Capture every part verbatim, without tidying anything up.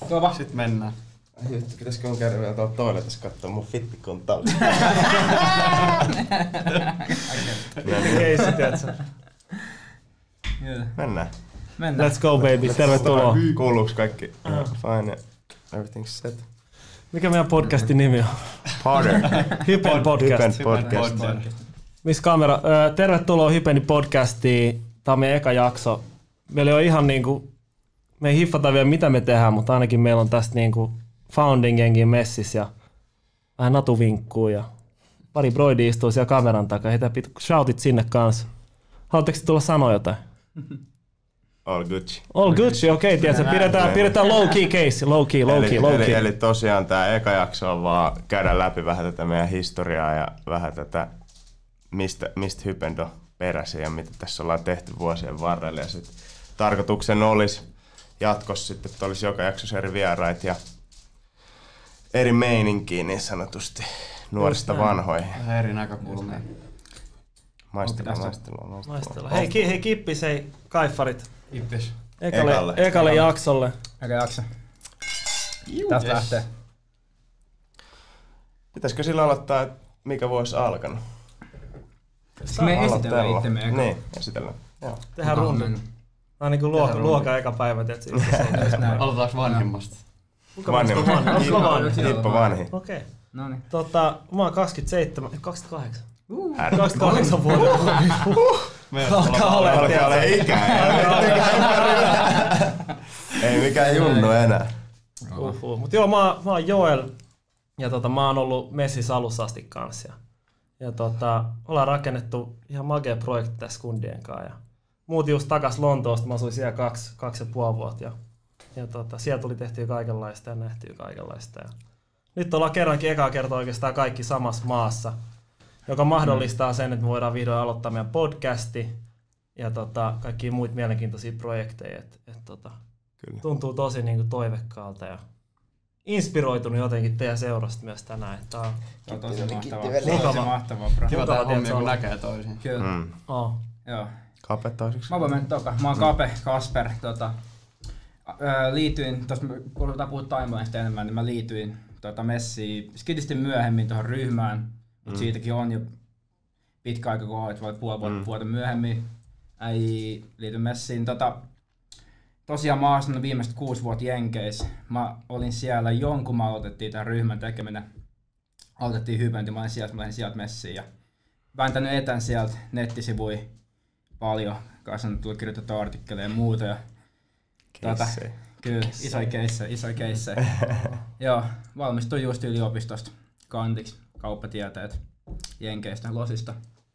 Kova. Sitten mennään. Ai juttu, pitäisikö mun käydä vielä tuolla toiletessa katsoa mun fittikuntaa? Keissi, tiedätkö? Mennään. Mennään. Let's go baby, tervetuloa. Kuuluuks kaikki? Uh, fine, everything's set. Mikä meidän podcastin nimi on? Harder. Hypen podcast. Hypen podcast. Missä kamera? Öö, tervetuloa Hypenin podcastiin. Tää on meidän eka jakso. Meillä on ihan niinku, me ei hiffata vielä mitä me tehdään, mutta ainakin meillä on tästä niinku founding-gengin messissä ja vähän natuvinkkuu ja pari broidi istuu siellä kameran takaa. Heitä pitää shoutit sinne kanssa. Haluatteko tulla sanoa jotain? All Gucci. All Gucci, okei, okay, tiedätkö, pidetään, pidetään low key case, low key, low key, eli, low key. Eli, eli tosiaan tää eka jakso on vaan käydä läpi vähän tätä meidän historiaa ja vähän tätä, mistä, mistä Hypendo peräsi ja mitä tässä ollaan tehty vuosien varrella. Ja sit tarkoituksena olisi jatkossa sitten, että olisi joka jaksossa eri vieraita ja eri meininkiä niin sanotusti nuorista vanhoihin. Vähän eri näkökulmia. Maistella, maistella, maistella. Maistella. Hei, ki, hei kippis, hei kaiffarit. Kippis. Ekalle, ekalle, ekalle jaksolle. Eka jakso. Tästä Yes. lähtee. Pitäisikö sillä aloittaa, että mikä vuosi alkanut? Me esitellään itsemme eka. Niin, esitellään. Joo. Tehdään rundi. Tää on niinku luoka, luoka eka päivä, tiedätkö? Aloitetaanko vanhimmasta? Kuka vanhempi? Onko vanhi? Hippo vanhi. Okei. Noniin. Tota, mä oon kaksikymmentäseitsemän, kaksikymmentäkahdeksan. Uh. kaksikymmentäkahdeksan vuotta. Alkaa olla, Alkaa olla ikää. Ei mikään junnu enää. Uh, uh. Mut joo, mä, mä oon Joel ja tota, mä oon ollut messissä alussa asti kanssa. Ja, ja tota, ollaan rakennettu ihan magea projekti tässä kundien kanssa. Ja muutin just takas Lontoosta, mä asuin siellä kaksi, kaksi ja puoli vuotta. Ja, ja tota, siellä tuli tehtyä kaikenlaista ja nähtyä kaikenlaista. Ja nyt ollaan kerrankin ekaa kertaa oikeastaan kaikki samassa maassa, joka mahdollistaa sen, että me voidaan vihdoin aloittaa meidän podcasti ja tota, kaikkia muita mielenkiintoisia projekteja. Et, et, tota, Kyllä. tuntuu tosi niinku toivekkaalta ja inspiroitunut jotenkin teidän seurasta myös tänään. Tää on Se on tosi mahtavaa. Mukava. Tosi mahtavaa, bro. Kiva Mukava, tää hommia, tiedätkö, kun olla. näkee toisin. Kyllä. Mm. oh. Joo. Kape toiseksi. Mä voin mennä toka. Mä oon Kape Kasper. Tota, ää, liityin, tuossa kun puhutaan puhut timelineista enemmän, niin mä liityin tota, messiin skitisti myöhemmin tuohon ryhmään. Mut Mm. siitäkin on jo pitkä aika, kun olet puoli vuotta, Mm. vuotta myöhemmin. Ei liity messiin. Tota, tosiaan mä oon asunut viimeiset kuusi vuotta Jenkeissä. Mä olin siellä jonkun, mä aloitettiin tämän ryhmän tekeminen. Aloitettiin Hypenti, mä olin sieltä, mä lähdin sieltä messiin. Ja vääntänyt etän sieltä nettisivuja paljon. Kanssa on tullut kirjoitettu artikkeleja ja muuta. Ja, tota, kyllä, isoja keissejä, isoja keissejä. Joo, valmistuin just yliopistosta kantiksi, kauppatieteet Jenkeistä, Losista.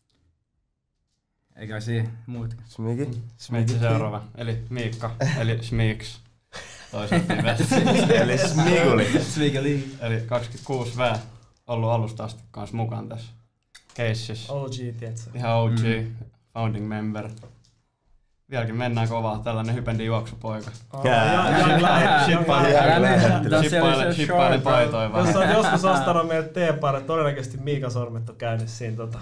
Eikä siinä muut. Smiki? Meitsi seuraava, eli Miikka, eli Smiiks. Toisaalta Eli Smiguli. Smiguli. Eli kaksikymmentäkuusi vuotta ollut alusta asti kanssa mukaan tässä keississä. O G, tietsä. Ihan O G, Mm. founding member. Vieläkin mennään kovaa, tällainen Hypendin juoksupoika. Shippailen paitoja vaan. Jos on joskus ostanut meiltä teeparet, todennäköisesti Miikan sormet on käynyt siinä. Tota,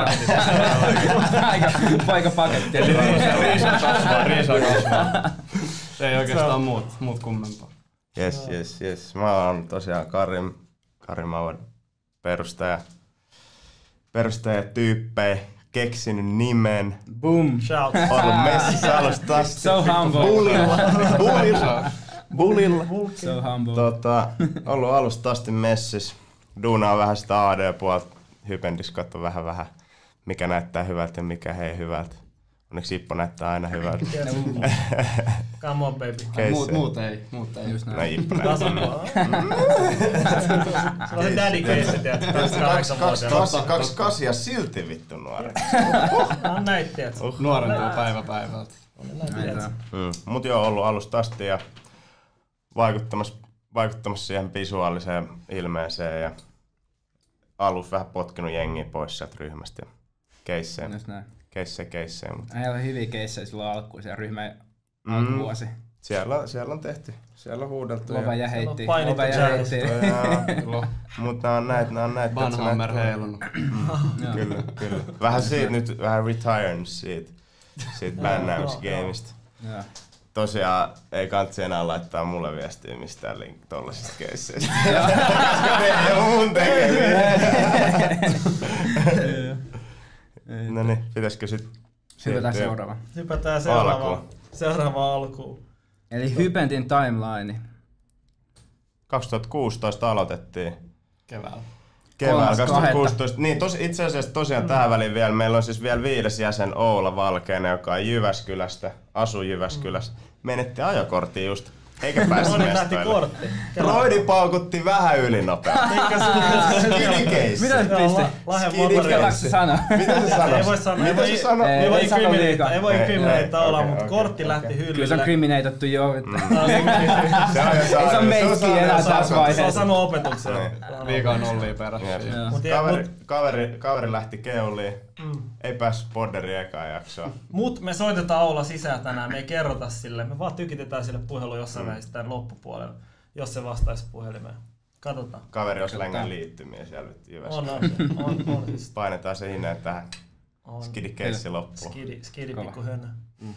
Aika paketti. Riisa kasvaa, riisa kasvaa. Se ei oikeastaan muut, muut kummempaa. Yes, yes, yes. Mä oon tosiaan Karim, Karim Auer perustaja, perustajatyyppejä, keksinyt nimen, Boom. shout. ollut messissä alusta asti. So humble. Bulilla, bulilla, bulilla. So humble. Tota, ollut alusta asti messissä. Duunaa vähän sitä A D-puolta. Hypendis katso vähän vähän, mikä näyttää hyvältä ja mikä ei hyvältä. Onneksi Ippo näyttää aina hyvältä. Come on baby. Muut, muut ei, muut ei. Just No näin. Ippo näyttää. Se on se daddy case, tiedätkö, tässä kahdeksan vuotta. Kaksi, kaksi kasia silti vittu nuoreksi. On näitä, tiedätkö. Nuorentuu päivä päivältä. Mm. Mut joo, ollut alusta asti ja vaikuttamassa, vaikuttamassa siihen visuaaliseen ilmeeseen ja alus vähän potkinut jengiä pois sieltä ryhmästä ja keissejä, Just näin. keissejä, keissejä. Mutta Meillä oli hyviä keissejä silloin alkuun, siellä ryhmän Mm. alkuvuosi. siellä, siellä on tehty, siellä on huudeltu. Lova ja Siellä heitti. on painittu Lova ja jazz. heitti. Mutta nää on näitä, nää on näitä. Banhammer heilunut. Joo. Kyllä, kyllä. Vähän siitä nyt, vähän retired siitä, siitä bännäämisgameista. Joo. tosiaan ei kantsi enää laittaa mulle viestiä mistään link tollasista keisseistä. Koska ne ei oo mun tekemiä. No niin, pitäisikö sit Hypätään seuraava. Hypätään seuraavaan. Seuraavaan alkuun. Eli Hypentin timeline. kaksituhattakuusitoista aloitettiin. Keväällä. Keväällä kaksituhattakuusitoista. Niin, tos, itse asiassa tosiaan mm. tähän väliin vielä, meillä on siis vielä viides jäsen Oula Valkeinen, joka on Jyväskylästä, asuu Jyväskylässä. Mm. Menettiin ajokorttiin just, eikä päässyt mestoille. Broidi paukutti vähän ylinopeasti. Skidikeissi. Mitä se pisti? Uskallatko se sanoa? Mitä se sanoi? Ei voi sanoa. Mitä se sanoi? Ei voi incriminatea, ei voi incriminatea olla, mutta kortti lähti hyllylle. Kyllä se on criminatattu jo. Se on ei se ole meikki enää tässä vaiheessa. Se on sanonut opetuksen. Liikaa nollia perässä. Kaveri, kaveri lähti keuliin. Mm. Ei päässyt podderiin ekaan jaksoon. Mut me soitetaan Oula sisään tänään, me ei kerrota sille. Me vaan tykitetään sille puhelu jossain mm. vaiheessa tämän loppupuolella, jos se vastaisi puhelimeen. Katsotaan. Kaveri on längän liittymiä siellä Jyväskylässä. On, on, on, on. Siis. Painetaan se hinne tähän. Skidi-keissi loppuun. Skidi, skidi pikku hönö. Mm.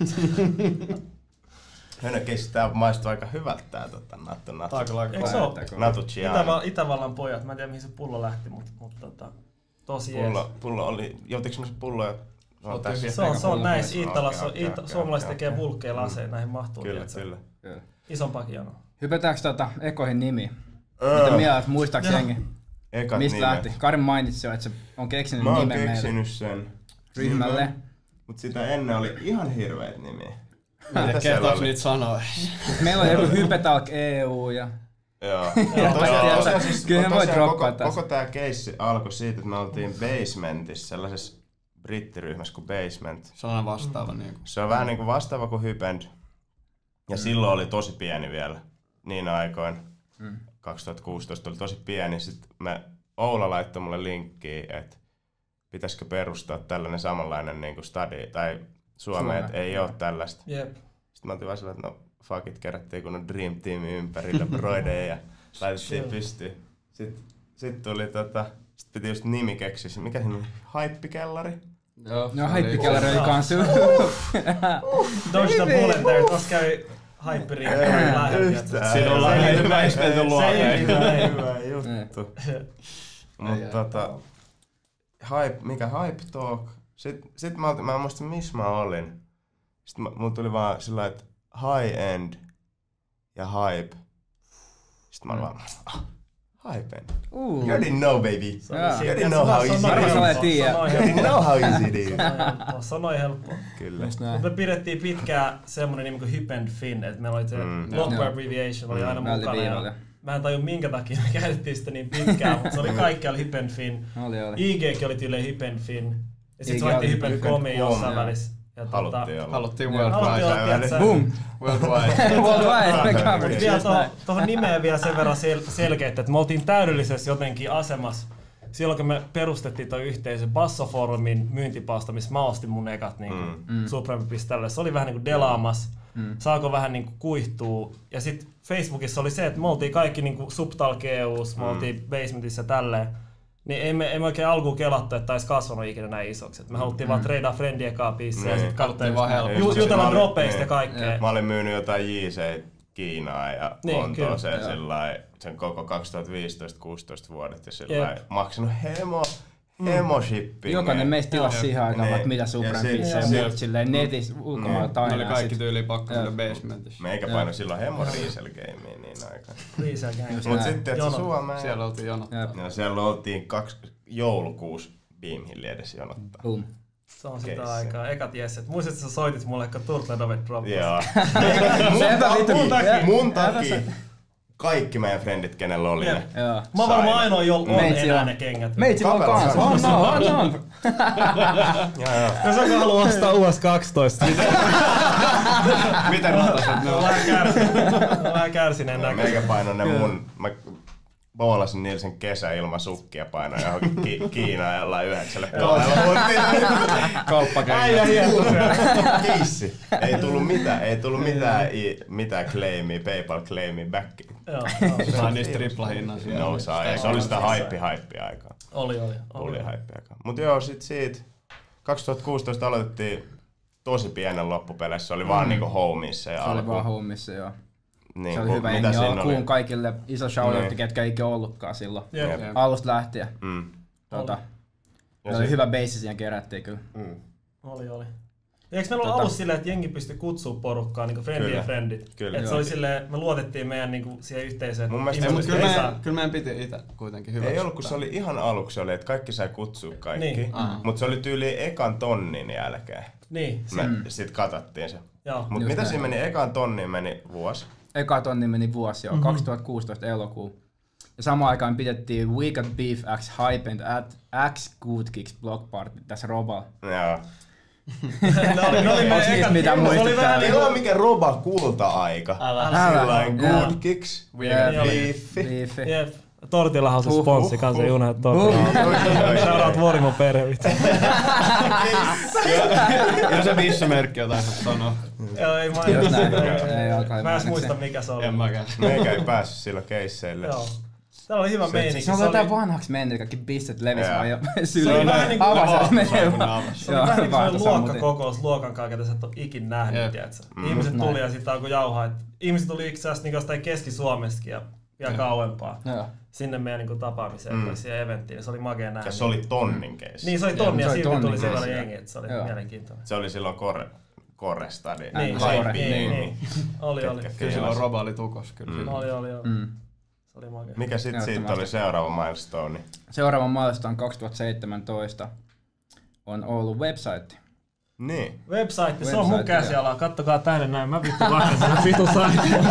Hönökeissi, tää maistuu aika hyvältä tää tota, nattu nattu. Eikö se oo? Natu Chiani. Itäval- Itävallan pojat, mä en tiedä mihin se pullo lähti, mutta mut, tota, tosi jees. Pullo, pullo oli, joutiinko semmoset pulloja? Se on, se on, se on näissä Iitalassa, okay, okay, suomalaiset okay, tekee okay. bulkkeja laseja, näihin mahtuu. Kyllä, kyllä. Isompaakin janoa. Hypätäänkö tota Ekohin nimi? Öö. Mitä mieltä, muistaaks jengi? Ekat mistä nimet. lähti? Karin mainitsi jo, että se on keksinyt nimen meille. Mä oon keksinyt sen. Ryhmälle. Mut sitä ennen oli ihan hirveet nimiä. Mitä kertaaks niitä sanoa? Meillä on joku Hypetalk E U ja... Joo. Tosiaan, siis, kyllä voi droppaa tässä. Koko tää keissi alkoi siitä, että me oltiin Basementissa, sellaisessa brittiryhmässä kuin Basement. Sellainen vastaava. Mm. Niin se on vähän niinku vastaava kuin Hypend. Ja mm. silloin oli tosi pieni vielä, niin aikoin. Mm. kaksituhattakuusitoista oli tosi pieni. Sitten me, Oula laittoi mulle linkkiä, että pitäisikö perustaa tällainen samanlainen niinku stadi, tai Suomeen, että ei oo tällaista. Yep. Sitten mä oltiin vaan sillä, että no fuck it, kerättiin kun on Dream Team ympärillä broideja ja laitettiin pystyyn. Sitten sit tuli tota, sit piti just nimi keksiä. Mikä siinä oli? Haippikellari? Joo, no Haippikellari oli kanssa. Dodge the bullet there, tossa kävi Haippiriin lähellä. Siinä ollaan hyvä istelty luoneen. Hyvä juttu. Mut tota, hype, mikä Hype Talk? Sitten sit mä, mä en muista missä mä olin. Sitten mulla tuli vaan sillä että high end ja hype. Sitten mä olin vaan, ah, hype end. Uh. You didn't know, baby. Yeah. You didn't know how easy it is. You didn't know how easy it is. Sanoi helppoa. Kyllä. Mutta me pidettiin pitkään semmonen nimi kuin Hyp and Fin, että meillä oli se mm. long abbreviation oli aina mm. mukana. Ja mä en tajua minkä takia me käytettiin sitä niin pitkään, mutta se oli kaikkialla Hyp and Fin. Oli, oli. I G:kin oli tyyliin Hyp and Fin. Ja sit se laitettiin Hyp and Comi jossain välissä. Ja haluttiin olla. Haluttiin worldwide. Boom! Worldwide. Worldwide. Mutta vielä tuohon, tuohon nimeen vielä sen verran sel- selkeitä, että me oltiin täydellisessä jotenkin asemassa. Silloin kun me perustettiin toi yhteisö Bassoforumin myyntipalsta, missä mä ostin mun ekat niin mm. Supreme.tälle. Se oli vähän niin kuin delaamas. Mm. Saako vähän niin kuin kuihtuu. Ja sitten Facebookissa oli se, että me oltiin kaikki niin kuin Subtalk E U:ssa, me mm. oltiin Basementissa tälleen. Niin ei me, ei me oikein alkuun kelattu, että olisi kasvanut ikinä näin isoksi. Et me haluttiin mm. vaan treidaa friendien kanssa biisiä ja sitten katsottiin vaan helposti. Jutella dropeista ja kaikkea. Mä olin myynyt jotain J C Kiinaan ja niin, Lontooseen sillai, sen koko kaksituhattaviisitoista kuusitoista vuodet ja sillai, maksanut hemo, hemo shipping. Jokainen meistä tilasi siihen aikaan, vaikka mitä Supreme-biisiä ja muut silleen netissä ulkomailta aina. Ne oli kaikki tyyliin pakko mennä Basementissa. Meikä paino silloin hemo Riesel-gamea niin aikaan. Riesel-gamea. Mut sitten että Suomeen. Siellä oltiin jonot. Ja siellä oltiin kaksi joulukuussa Beam Hilli edes jonottaa. Boom. Se on sitä Keissä. Aikaa. Ekat jesset. Muistat, että sä soitit mulle, kun Turtle Dove Drop. Joo. mun takia. Mun takia. Kaikki meidän frendit, kenellä oli ne. Mä oon varmaan ainoa, jolla on enää ne kengät. Meitsillä on kans. On, on, on, on. Jos joku haluaa ostaa U S kaksitoista. Miten rataset ne on? Mä vähän kärsineen näköistä. Meikä paino ne mun. Mä boolasin niillä sen kesä ilman sukkia painoa johonkin ki- Kiinaan jollain yhdeksälle puolella. Kauppakäynnä. Keissi. Ei tullut mitään, ei tullut mitään, mitään claimia, PayPal claimia backiin. Joo. Sain niistä triplahinnan. No saa, ja se oli sitä haippi-haippi aikaa. Oli, oli. Oli haippi aikaa. Mut joo, sit siitä kaksituhattakuusitoista aloitettiin tosi pienen loppupeleissä. Se oli mm. vaan niinku homeissa ja Se oli alkuun. vaan homeissa, joo. Niin, se oli kun, hyvä mitä jengi siinä alkuun oli? kaikille iso shoutoutti, Niin. ketkä ei ikinä ollutkaan silloin. Jep. Jep. Alusta lähtien. Mm. Tota, Ja se oli sit- hyvä bass siihen kerättiin kyllä. Mm. Oli, oli. Ja eikö meillä ollut Tota- alussa silleen, että jengi pystyi kutsua porukkaa, niin friendien Kyllä. friendit? Kyllä. Että se Joo. oli silleen, me luotettiin meidän niin kuin, siihen yhteisöön. Mun että mielestä- Ei, ihmiset mutta kyllä, ei saa- meidän, kyllä meidän piti itse kuitenkin hyväksyä. Ei ollut, kun se oli ihan aluksi, oli, että kaikki sai kutsua kaikki. Niin. Aha. Mutta se oli tyyli ekan tonnin jälkeen. Niin, Me Mm. sit katsottiin se. joo. Mutta Just mitä näin. siinä meni? Ekan tonniin meni vuosi. Eka tonni meni vuosi jo, Mhm. kaksituhattakuusitoista elokuu. Ja samaan aikaan pidettiin We Got Beef X Hype and at X Good Kicks Block Party tässä Roballa. Joo. ne oli, ne oli meidän Onks niistä ekat- mitään se oli muistuttaa? vähän Teillä niinku- on mikä Roba kulta-aika. Älä. Sillain Joo. good kicks, Jep. beefi. Beefi. Jep. Tortillahan on se Huh, sponssi huh, kanssa, huh. Juna Tortilla. Seuraat Vuorimon perhe. Ja se missä-merkki jotain sä sanoo. Joo, ei Just mainita. näin. Ei, Ei ei, alkaa Mä en edes mainita. muista mikä se oli. En mäkään. Meikä ei päässyt silloin keisseille. Joo. Täällä oli hyvä Se- meininki. Se on Se oli- jotain vanhaksi mennyt, kaikki pistet levis Joo. vaan jo Se syliin. oli vähän niinku- Avasi, se menee kun ne vaan. avasi. Se oli vähän niin kuin vaihto luokkakokous luokan kanssa, ketä sä et ole ikin nähnyt, Jep. tiedätkö? Mm. Ihmiset tuli Näin. ja sitten alkoi jauhaa. et Ihmiset tuli itse asiassa niin jostain Keski-Suomestakin ja vielä Jep. kauempaa Joo. sinne meidän niin kuin, tapaamiseen Mm. tai siihen eventtiin. Se oli makea näin. Ja se oli tonnin keissi. Niin, se oli tonni Se ja oli silti tonnin tuli sen keissi, verran joo. jengi, että se oli Joo. mielenkiintoinen. Se oli silloin Kore, Korestadin. Niin, se niin, oli. niin, niin. niin. Oli, oli. Ketkä Kyllä silloin fiilasi. Roba oli tukos. Kyllä. Mm. silloin. Oli, oli, oli. Mm. Se oli makea. Mikä sit siitä Ehdottomasti. oli seuraava milestone? Seuraava milestone kaksituhattaseitsemäntoista on ollut website. Niin. Website, se on mun Website, käsiala. Kattokaa tänne näin. Mä vittu vaikka sen vitun saitin.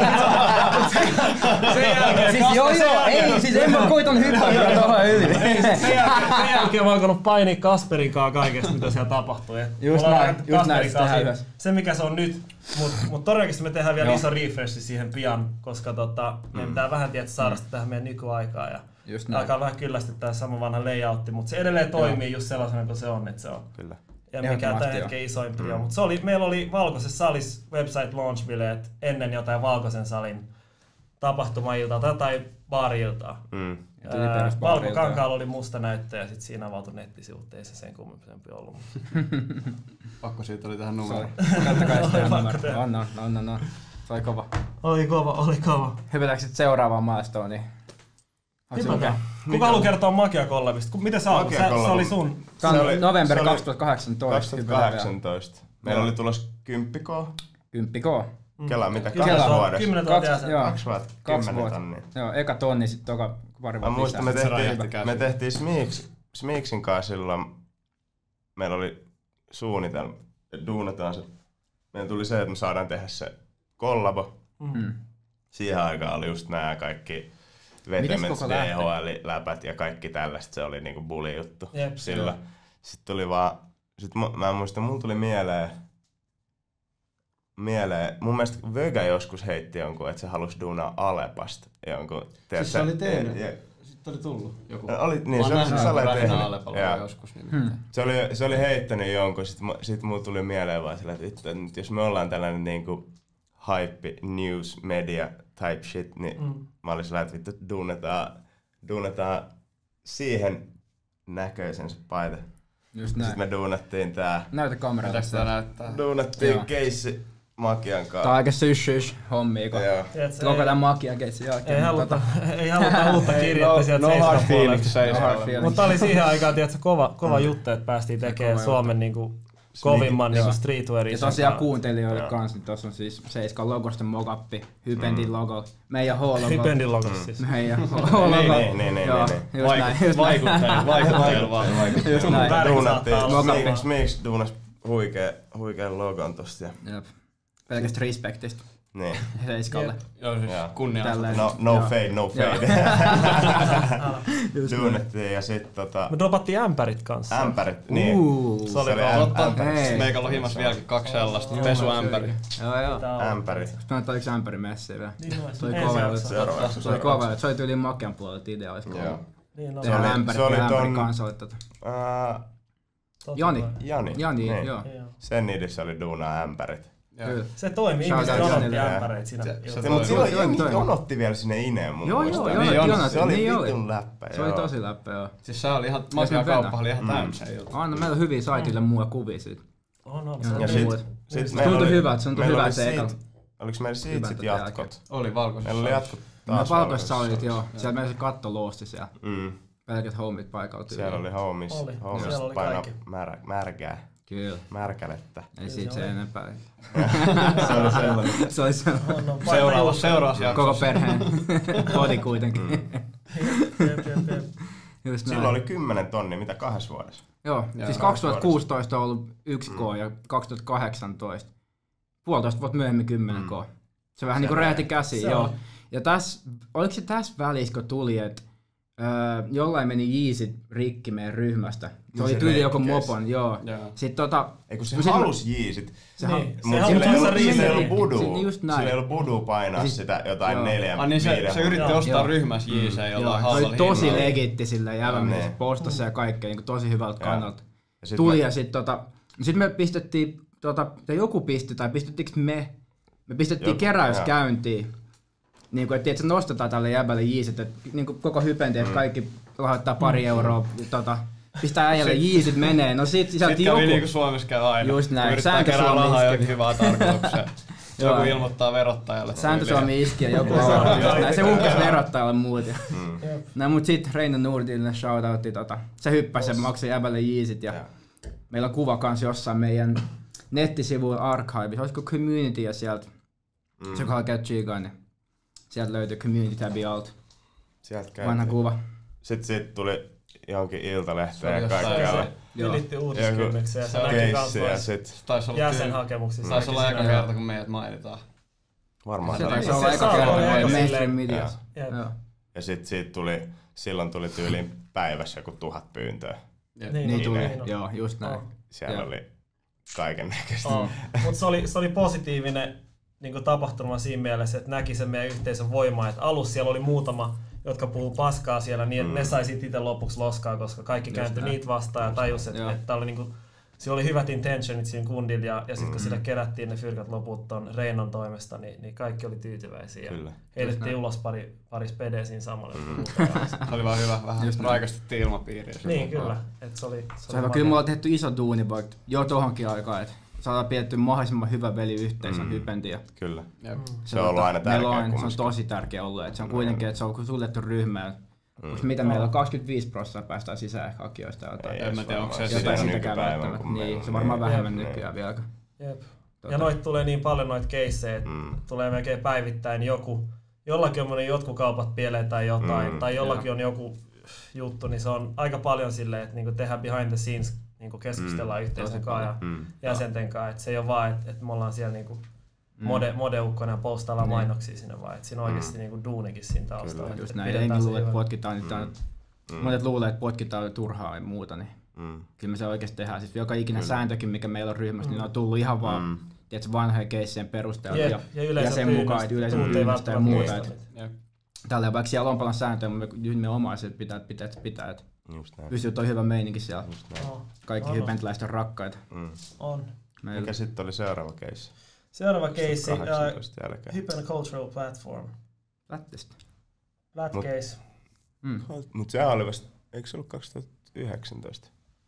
Sen jälkeen, Siis joo joo, ei, siis en mä koitan hyppää tuohon yli. sen jälkeen, sen jälkeen mä oon alkanut painia Kasperin kanssa kaikesta, mitä siellä tapahtui. Et Just me ollaan näin, lähdetty just näin, Kasperin se tehdään kanssa yhdessä. se mikä se on nyt, mutta mut todennäköisesti me tehdään vielä Joo. iso refresh siihen pian, koska tota, meidän pitää vähän tietää saada sitä tähän meidän nykyaikaan ja Just näin. alkaa vähän kyllästyttää sama vanha layoutti, mutta se edelleen toimii just sellaisena kuin se on, että se on. Kyllä. Ja mikä tämän Ehdottomasti hetken isoimpia Mm. on. Mutta se oli, meillä oli Valkoisessa salissa website launch-bileet ennen jotain Valkoisen salin tapahtumailtaa tai jotain baari-iltaa. Mm. Tuli Ää, perus Valko baarilta. Kankaalla oli musta näyttö ja sitten siinä avautui nettisivut, ei se sen kummempi ollut. Pakko siitä oli tähän Sorry. numeroon. Kattokaa sitä Pakko numero. tehdä. On, on, on, on, on. Se oli kova. Oli kova, oli kova. Hypätäänkö sitten seuraavaan milestoneen? Hypätään. Kuka haluaa kertoa Makia Collabista? Ku- Miten sä olet? Makia Se, se Collab- oli sun. Se on Se oli- novemberi se oli kaksituhattakahdeksantoista. kaksituhattakahdeksantoista. Meillä Joo. oli tulos kymppikoo. Kymppi K. Kela mitä Kela. kahdessa Kela. vuodessa? Kymmenen tuhatta Kaksi- jäsentä. joo. Kaksi vuotta, Kaksi kymmenen vuotta. tonnia. Joo, eka tonni sit toka pari Mä vuotta muistan, me lisää. Se tehtiin, räjähti käsiin. me tehtiin Smeeks, Smeeksin kanssa silloin, meillä oli suunnitelma, että duunataan se. Meidän tuli se, että me saadaan tehdä se kollabo. Mm. Siihen aikaan oli just nämä kaikki Mites Vetements, koko D lähti? H L-läpät ja kaikki tällaista. Se oli niinku bully juttu Jep, sillä. joo. Sitten tuli vaan, sit mu- mä en muista, mun tuli mieleen, mieleen, mun mielestä Vöga joskus heitti jonkun, että se halusi duunaa Alepasta jonkun. Siis se oli tehnyt. Ja- Sitten oli tullut joku. Oli, niin, Mä se oon oli se nähnyt sale Rähinä tehnyt. Alepalla Joo. joskus. Niin Hmm. Se oli, se oli heittänyt jonkun, sit, mu- sit mulla tuli mieleen vaan sillä, että, vittu, että nyt jos me ollaan tällainen niinku hype, news, media type shit, niin Mm. mä olin sillä, että vittu, duunataan, duunataan siihen näköisen se paita. Just Sitten näin. me duunattiin tää, Näytä kameralle. Mitäks tää näyttää? duunattiin Joo. keissi Makian Tää on kanssa. aika syys hommia, kun Joo. Tiedätkö, koko ei- tämän makia keitsin jälkeen. Ei mutta haluta, tota- ei haluta uutta kirjettä sieltä no hard Seiskan feelings, puolelta. No hard feelings. Mutta oli siihen aikaan tiedätkö, kova, kova juttu, että päästiin tekemään kova Suomen niinku, kovimman niinku, Joo. streetwearin. Ja tosiaan kuuntelijoille Joo. kanssa, niin tossa on siis Seiskan logosta mokappi, Hypendin logo, meidän H-logo. Hypendin logos siis. Meidän H-logo. Niin, niin, niin, Joo, niin, just näin, just näin. Vaikuttajilla, vaikuttajilla vaan vaikuttajilla. Just näin. Väri Duunattiin, saattaa olla Smeeks- sama. Smeeks duunas huikea, huikean logon tosta. Ja, Jep. Pelkästä respektistä niin. Seiskalle. Joo, siis Joo. kunnia. Tälleen. No, no Joo. fade, no Joo. fade. Just näin. Duunattiin ja sit tota, Me dropattiin ämpärit kanssa. ämpärit, niin. Uuu. Se oli äm- Totta, ämpärit. meikalla on himas vieläkin kaksi sellaista Joo, pesuämpäriä. Joo joo. Tää on- Ämpärit. Sitten on yksi ämpäri messiä vielä. Niin on, Se oli ensi kova jakso. juttu. Seuraavaksi. Se oli kova, se oli tyyliin Makian puolelta idea, olisiko Joo. ollut. Niin on. Se oli- Tehdään ämpäri, se oli tehdään ämpäri ton- kansoille tota. Ää, Totta Jani. kai. Jani. Jani, Niin. joo. Joo. Sen niidissä oli duunaa ämpärit. Kyllä. Se toimi, Shout ihmiset out odotti Janille. ämpäreitä siinä. Se- iltana. se Mutta silloin Joo, jengi toi- jonotti vielä sinne Ineen mun Joo, muistaa. joo, Niin, joo, on. joo, Se oli niin oli. vitun läppä. Se oli joo. tosi läppä, joo. Siis se oli ihan, Siis Makian me kauppa oli ihan Mm. täynnä se ilta. Anna meillä on hyviä saitille mua kuvia siitä. On, on. Ja Se on sit- muut. sit Se meillä tuntui oli- hyvältä, se tuntui meillä hyvältä oli se eka. siitä- Oliko meillä siitä Hyvältä sit jälkeen. jatkot? Oli valkoisessa. Meillä oli jatkot Mä taas valkoisessa valkoisessa olit, joo. salissa. Siellä meillä se katto loosti siellä. Mm. Pelkät homit paikalla tyyliin. Siellä oli homies, Oli. homies Siellä oli painaa kaikki. mär, märkää, Kyllä. märkälettä. Ei siitä se enempää. Se oli sellainen. Se oli se On, on. Seuraava, seuraavassa koko jaksossa. perheen koti kuitenkin. Jep, jep, jep. Just näin. Silloin oli kymmenen tonni, mitä kahdessa vuodessa? Joo, Joo. siis kaksituhattakuusitoista on ollut yksi K ja kaksituhattakahdeksantoista. Puolitoista vuotta myöhemmin kymmenen K. Se vähän niinku räjähti käsiin, Se joo. on. Ja tässä, oliko se tässä välissä, kun tuli, että öö, jollain meni Yeezit rikki meidän ryhmästä. Se No oli se tyyli joku retkes. mopon, joo. Joo. Sitten tota... Ei kun se no sit halusi Yeezit. Se Niin. hal- Se Mutta halusi sillä ei maksaa ollut, sillä ei riiseen. ollut budua. Se- just näin. Sillä ei ollut budua painaa Siis- sitä jotain joo. neljän, Ah, niin se, viiden. se yritti Joo. ostaa Joo. ryhmässä Jiiseen Joo, jollain se oli halvalla tosi hinnalla. legitti sillä jäbä, mitä Niin. se postasi ja kaikkea, niin tosi hyvältä Joo. kannalta. Ja sit Tuli mä- ja sitten tota, sit me pistettiin, tota, tai joku pisti, tai pistettiinkö me, me pistettiin Joku, keräys joo. käyntiin. Niin kuin, että tiedätkö, nostetaan tälle jäbälle Yeezit, että niin kuin koko hypen teet, kaikki rahoittaa pari euroa, tota, pistää äijälle Yeezit menee, no sit sisälti Sitten joku. kävi niinku Suomessa käy aina. Just näin. Kun yrittää Sääntö kerää Suomi rahaa iski. johonkin hyvää tarkoitukseen. Joo. Joku ilmoittaa verottajalle. Sääntö tyyliin. Suomi iski ja joku Se on aloitti. just aina näin. Se käy. uhkas verottajalle muut. ja- Jep. No mut sit Reino Nurdille shoutoutti tota. Se hyppäsi ja maksoi jäbälle Yeezit ja Joo. meillä on kuva kans jossain meidän nettisivuilla archiveissa. Olisiko community ja sieltä, mm. se kohdalla käy tsiigaan, niin sieltä löytyy community tabi alta. Sieltä Vanha käytiin. kuva. Sitten siitä tuli johonkin Se iltalehteen oli ja jossain kaikkialle. se- Joo. Ylitti uutiskynnyksiä ja se Joku näki kans Keissi ja noissa sit Se taisi olla tyyli- jäsenhakemuksissa. Taisi olla näki eka siinä. kerta, kun meidät mainitaan. varmaan Se se taisi Se olla eka saa kerta olla eka meidän mainstream silleen- mediassa. Jep. Joo. Ja sit siitä tuli, silloin tuli tyyliin päivässä joku tuhat pyyntöä. Jep. Niin, Niin on, tuli, niin on. joo, just näin. On. Siellä Joo. oli kaiken näköistä. On. Mut se oli, se oli positiivinen niin kuin tapahtuma siinä mielessä, että näki sen meidän yhteisön voimaa. Et alussa siellä oli muutama, jotka puhuu paskaa siellä, niin mm. ne sai sit itse lopuksi loskaa, koska kaikki kääntyi näin. niitä vastaan ja tajus, että Joo. et oli niinku, siellä oli hyvät intentionit siinä kundilla ja, ja sitten Mm. kun sille kerättiin ne fyrkat loput ton Reinon toimesta, niin, niin kaikki oli tyytyväisiä. Kyllä. Just Heitettiin näin. ulos pari, pari spedeä siinä samalla. Mm. Se oli vaan hyvä, vähän Just näin. raikastettiin ilmapiiriä. niin, kyllä. Et se oli, se Se on oli kyllä me makea. ollaan tehty iso duuni vaikka jo tohonkin aikaan, että saadaan pidetty mahdollisimman hyvä veliyhteisön Mm. hypentiä. Kyllä. Jep. Se on ollut aina tärkeä meillä on, se on kumminkin. tosi tärkeä ollut, että se on kuitenkin, että se on suljettu ryhmä. Mm. Mitä meillä on kaksikymmentäviisi prosenttia päästään sisään ehkä hakijoista tai jotain. Ei En mä edes tiedä, onko se varmaan Jotain sitä sitäkään nykypäivän, välttämättä. kun meillä Niin, on se varmaan niin- vähemmän niin. nykyään vielä. Jep. Tota- Ja noit tulee niin paljon noita keissejä, että Mm. tulee melkein päivittäin joku, jollakin on mennyt jotkut kaupat pieleen tai jotain, Mm, tai jollakin on joku juttu, niin se on aika paljon silleen, että niinku tehdään behind the scenes, niinku keskustellaan Mm, yhteisön tosi kanssa ja Mm. jäsenten kanssa, että se ei ole vaan, että, että me ollaan siellä niinku mode, modeukkona ja postaillaan Niin. mainoksia sinne vaan, että siinä on oikeasti niinku duunikin siinä taustalla. Kyllä. että- Just että näin, pidetään jengi se luulee, että hyvä. potkitaan niitä. Mm. Monet luulee, että potkitaan turhaa ja muuta, niin Mm. kyllä me se oikeasti tehdään. Siis joka ikinen Kyllä. sääntökin, mikä meillä on ryhmässä, niin ne on tullut ihan vaan Mm. tiedätkö, vanhojen keissien perusteella Jep, ja, ja yleisön ja sen pyynnöstä. mukaan, että yleisön Muut ei pyynnöstä ja välttämättä muuta. muista Että niitä. Jep. tällä vaikka siellä on paljon sääntöjä, mutta me nimenomaan se pitää, pitää, että pitää, että Just näin. pystyy toi hyvä meininki siellä. Just näin. On, Kaikki on, on. hypentiläiset on rakkaita. Mm. on. Meillä. Mikä sitten oli seuraava keissi? Seuraava keissi, uh, kahdeksantoista jälkeen. Hypen Cultural Platform. Lättistä. Flat Mut- case. Mm. Mut se oli vasta, eikö se ollut kaksituhattayhdeksäntoista?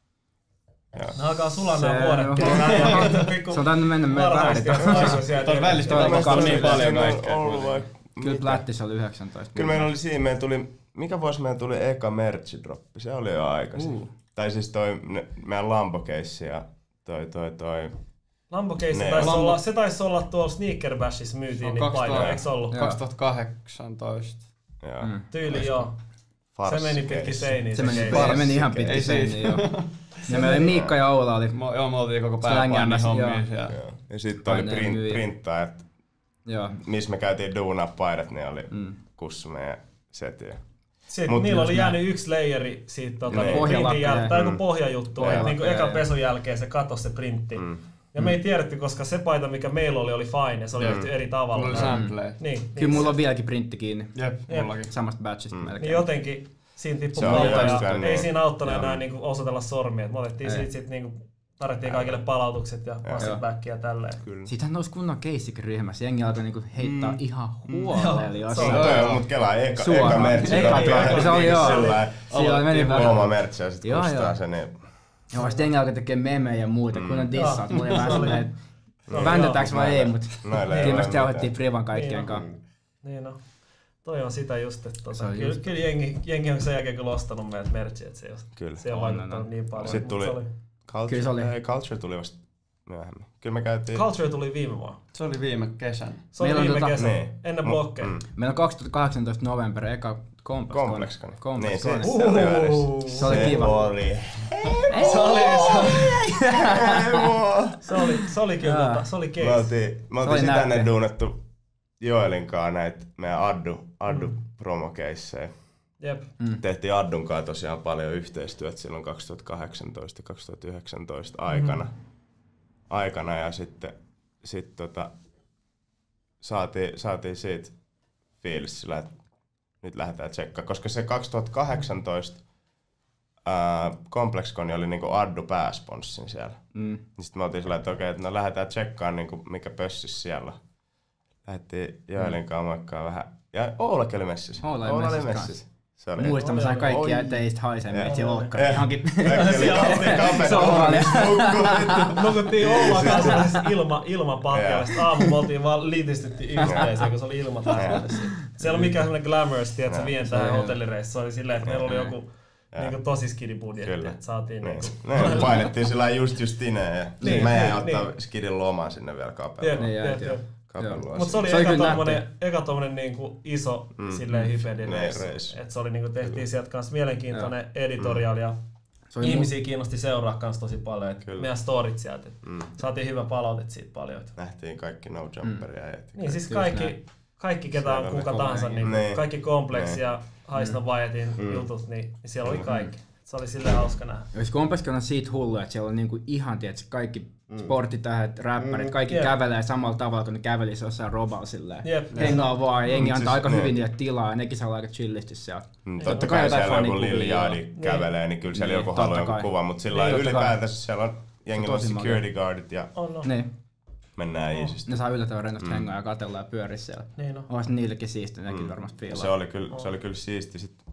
Joo. Ne alkaa sulaa Se nämä vuodet. on- Kyllä Se on tainnut mennä meidän väärin. Tuossa välissä Toi- tapahtuu toi- niin paljon Meillä on kaikkea. ollut vaikka Kyllä mitä. Lättissä oli yhdeksäntoista. Kyllä meillä oli siinä, meidän tuli, mikä vuosi meidän tuli eka merchidroppi? Se oli jo aikaisin. Uh. Tai siis toi ne, meidän Lambo-keissi ja toi toi toi. Lambo case Ne. taisi Lambo- olla, se taisi olla tuolla Sneaker Bashissa myytiin Se on niitä painoja, kaksituhatta eikö se ollut? Joo. kaksituhattakahdeksantoista. Joo. Mm. Tyyli joo. Se meni pitkin seiniä. Se meni, case. se meni ihan Ei pitkin siitä. seiniä, joo. Ja meillä oli Miikka ja Oula oli, Mo- Joo, me oltiin koko päivä Slängäämässä, painin joo. hommia siellä. Joo. Ja sitten oli Paineen print, myyjä. printtaajat, joo. missä me käytiin duunaa paidat, niin oli Mm. Kussume ja Setiä. Sitten Mut niillä just oli näin. jäänyt yksi layeri siitä tota, Niin. niin, Pohjalakka printin jäl- jäi. tai joku Mm. pohjajuttu, että Pohjalakka niinku jäi, ekan joo. pesun jälkeen se katosi se printti. Mm. Ja me ei tiedetty, koska se paita, mikä meillä oli, oli fine ja se oli Mm. mm. eri tavalla. Mulla oli sampleja. Niin, Kyllä niin, mulla on vieläkin printti kiinni. Jep, Jep. mullakin. Samasta batchista Mm. melkein. niin jotenkin siinä tippui Se on palta just ja niin. ei siinä auttanut Joo. enää niinku osoitella sormia. Et me otettiin Ei. siitä sit niinku, tarvittiin kaikille palautukset ja Joo. plastic backia ja tälleen. Kyllä. Siitähän nousi kunnon keissikin ryhmässä. Jengi alkoi niinku heittää Mm. ihan huolella Joo, jossain. se on- Toi Joo. on, mut kelaa eka, Suoraan. eka merchi. Eka dropi. dropi, se oli joo. Sillä Siellä meni vähän. Oma merchi ja sit Joo, kustaa joo. se, niin Joo, sitten jengi alkoi tekee memejä ja muuta, mm. kun on dissaat. Mulla oli vähän silleen, No, vändetäänkö vai ei, mutta kyllä me jauhettiin privan kaikkien kanssa. Niin no. Toi on sitä just, että tota, kyllä, just. kyllä jengi, jengi on sen jälkeen kyllä ostanut meidät merchia, että se ei Kyllä. se on vaikuttanut niin paljon. Sitten tuli, oli... Culture, Kyllä se oli. Ei, Culture tuli vasta myöhemmin. Kyllä me käytiin... Culture tuli viime vuonna. Se oli viime kesän. Se oli Meillä on viime tota- kesän, Niin. ennen blokkeja. Mm. Meillä on kaksituhattakahdeksantoista novemberi eka Complex. Complexcon. Complex. Niin, se, Con. se oli välissä. Uhuhu. Se oli Se kiva. oli... Se oli, se oli, Hemo! se oli, se oli kyllä, Jaa. tota, se oli Me case. oltiin, me oli oltiin sitä näyttö. ennen duunattu Joelin kanssa näitä meidän Addu, Addu promokeisseja. Jep. Mm. Tehtiin Addun kanssa tosiaan paljon yhteistyötä silloin kaksituhattakahdeksantoista kaksituhattayhdeksäntoista aikana. Mm. aikana ja sitten sit tota, saatiin, saatiin siitä fiilis sillä, että nyt lähdetään tsekkaan, koska se kaksituhattakahdeksantoista ää, ComplexCon oli niinku Addu pääsponssin siellä. Mm. Sitten me oltiin sillä, että okei, että no lähdetään tsekkaan niinku mikä pössis siellä on. Lähdettiin Joelin kanssa moikkaan vähän. Ja Oulakin oli messissä. Oula oli messissä kanssa. Se oli Muistan, mä sain kaikkia Oi. teistä haisemmeet ja Eh. olkkari. Johonkin. Se Nukuttiin Oulan kanssa siis ilma, ilmapatjalla. Sitten aamulla me oltiin vaan liitistyttiin yhteiseen, kun se oli ilma täydellistä. Siellä on mikään semmoinen glamorous, tiedät sä vien tähän hotellireissu. Se oli silleen, että meillä oli joku niinku tosi skidi budjetti, että saatiin niin. niinku... Ne painettiin sillä just justineen ja Niin, mä jäin niin, ottaa niin. skidin lomaa sinne vielä Jep, kapeluun. Niin, jep, jep, jep. Kapelua. Mutta se oli Se oli eka kyllä tommonen, nätti. eka tommonen niinku iso Mm. silleen Niin, hypedireissu. reissu. Et se oli niinku tehtiin sieltä kans mielenkiintoinen editorial ja Se oli ihmisiä kiinnosti seuraa kans tosi paljon. Et Kyllä. meidän storit sieltä. et Mm. Saatiin hyvä palaute siitä paljon. Et. Nähtiin kaikki no jumperia. Mm. Niin siis Just kaikki, näin. kaikki ketä on Siellä oli kuka kova tahansa, jengi. niin Niin. kaikki kompleksi Niin. ja Haiston Vajetin Mm. jutut, niin, niin siellä oli kaikki. Se oli silleen hauska nähdä. Jos Complex on siitä hullu, että siellä on niinku ihan tietysti kaikki Mm. sporttitähdet, räppärit, kaikki Jep. kävelee samalla tavalla, kun ne kävelisi jossain roballa silleen. Jep. Hengaa vaan ja jengi Mm, antaa siis aika ne- hyvin niille tilaa ja nekin saa aika chillisti siellä. Mm, Totta totta kai kai jotain siellä joku fanikuvia, Lil Yachty joo. kävelee, niin kyllä siellä Niin, joku totta haluaa jonkun kai. kuvan, mutta sillä Niin, lailla totta kai. ylipäätänsä siellä on jengillä on tosi security guardit ja On, on. Niin, mennään easysti. ne saa yllättävän rennosti Mm. hengaa ja katella ja pyöriä siellä. Niin on. Ois niillekin siistiä, nekin Mm. varmasti fiilaa. Se oli kyllä, se oli kyllä siisti. Sit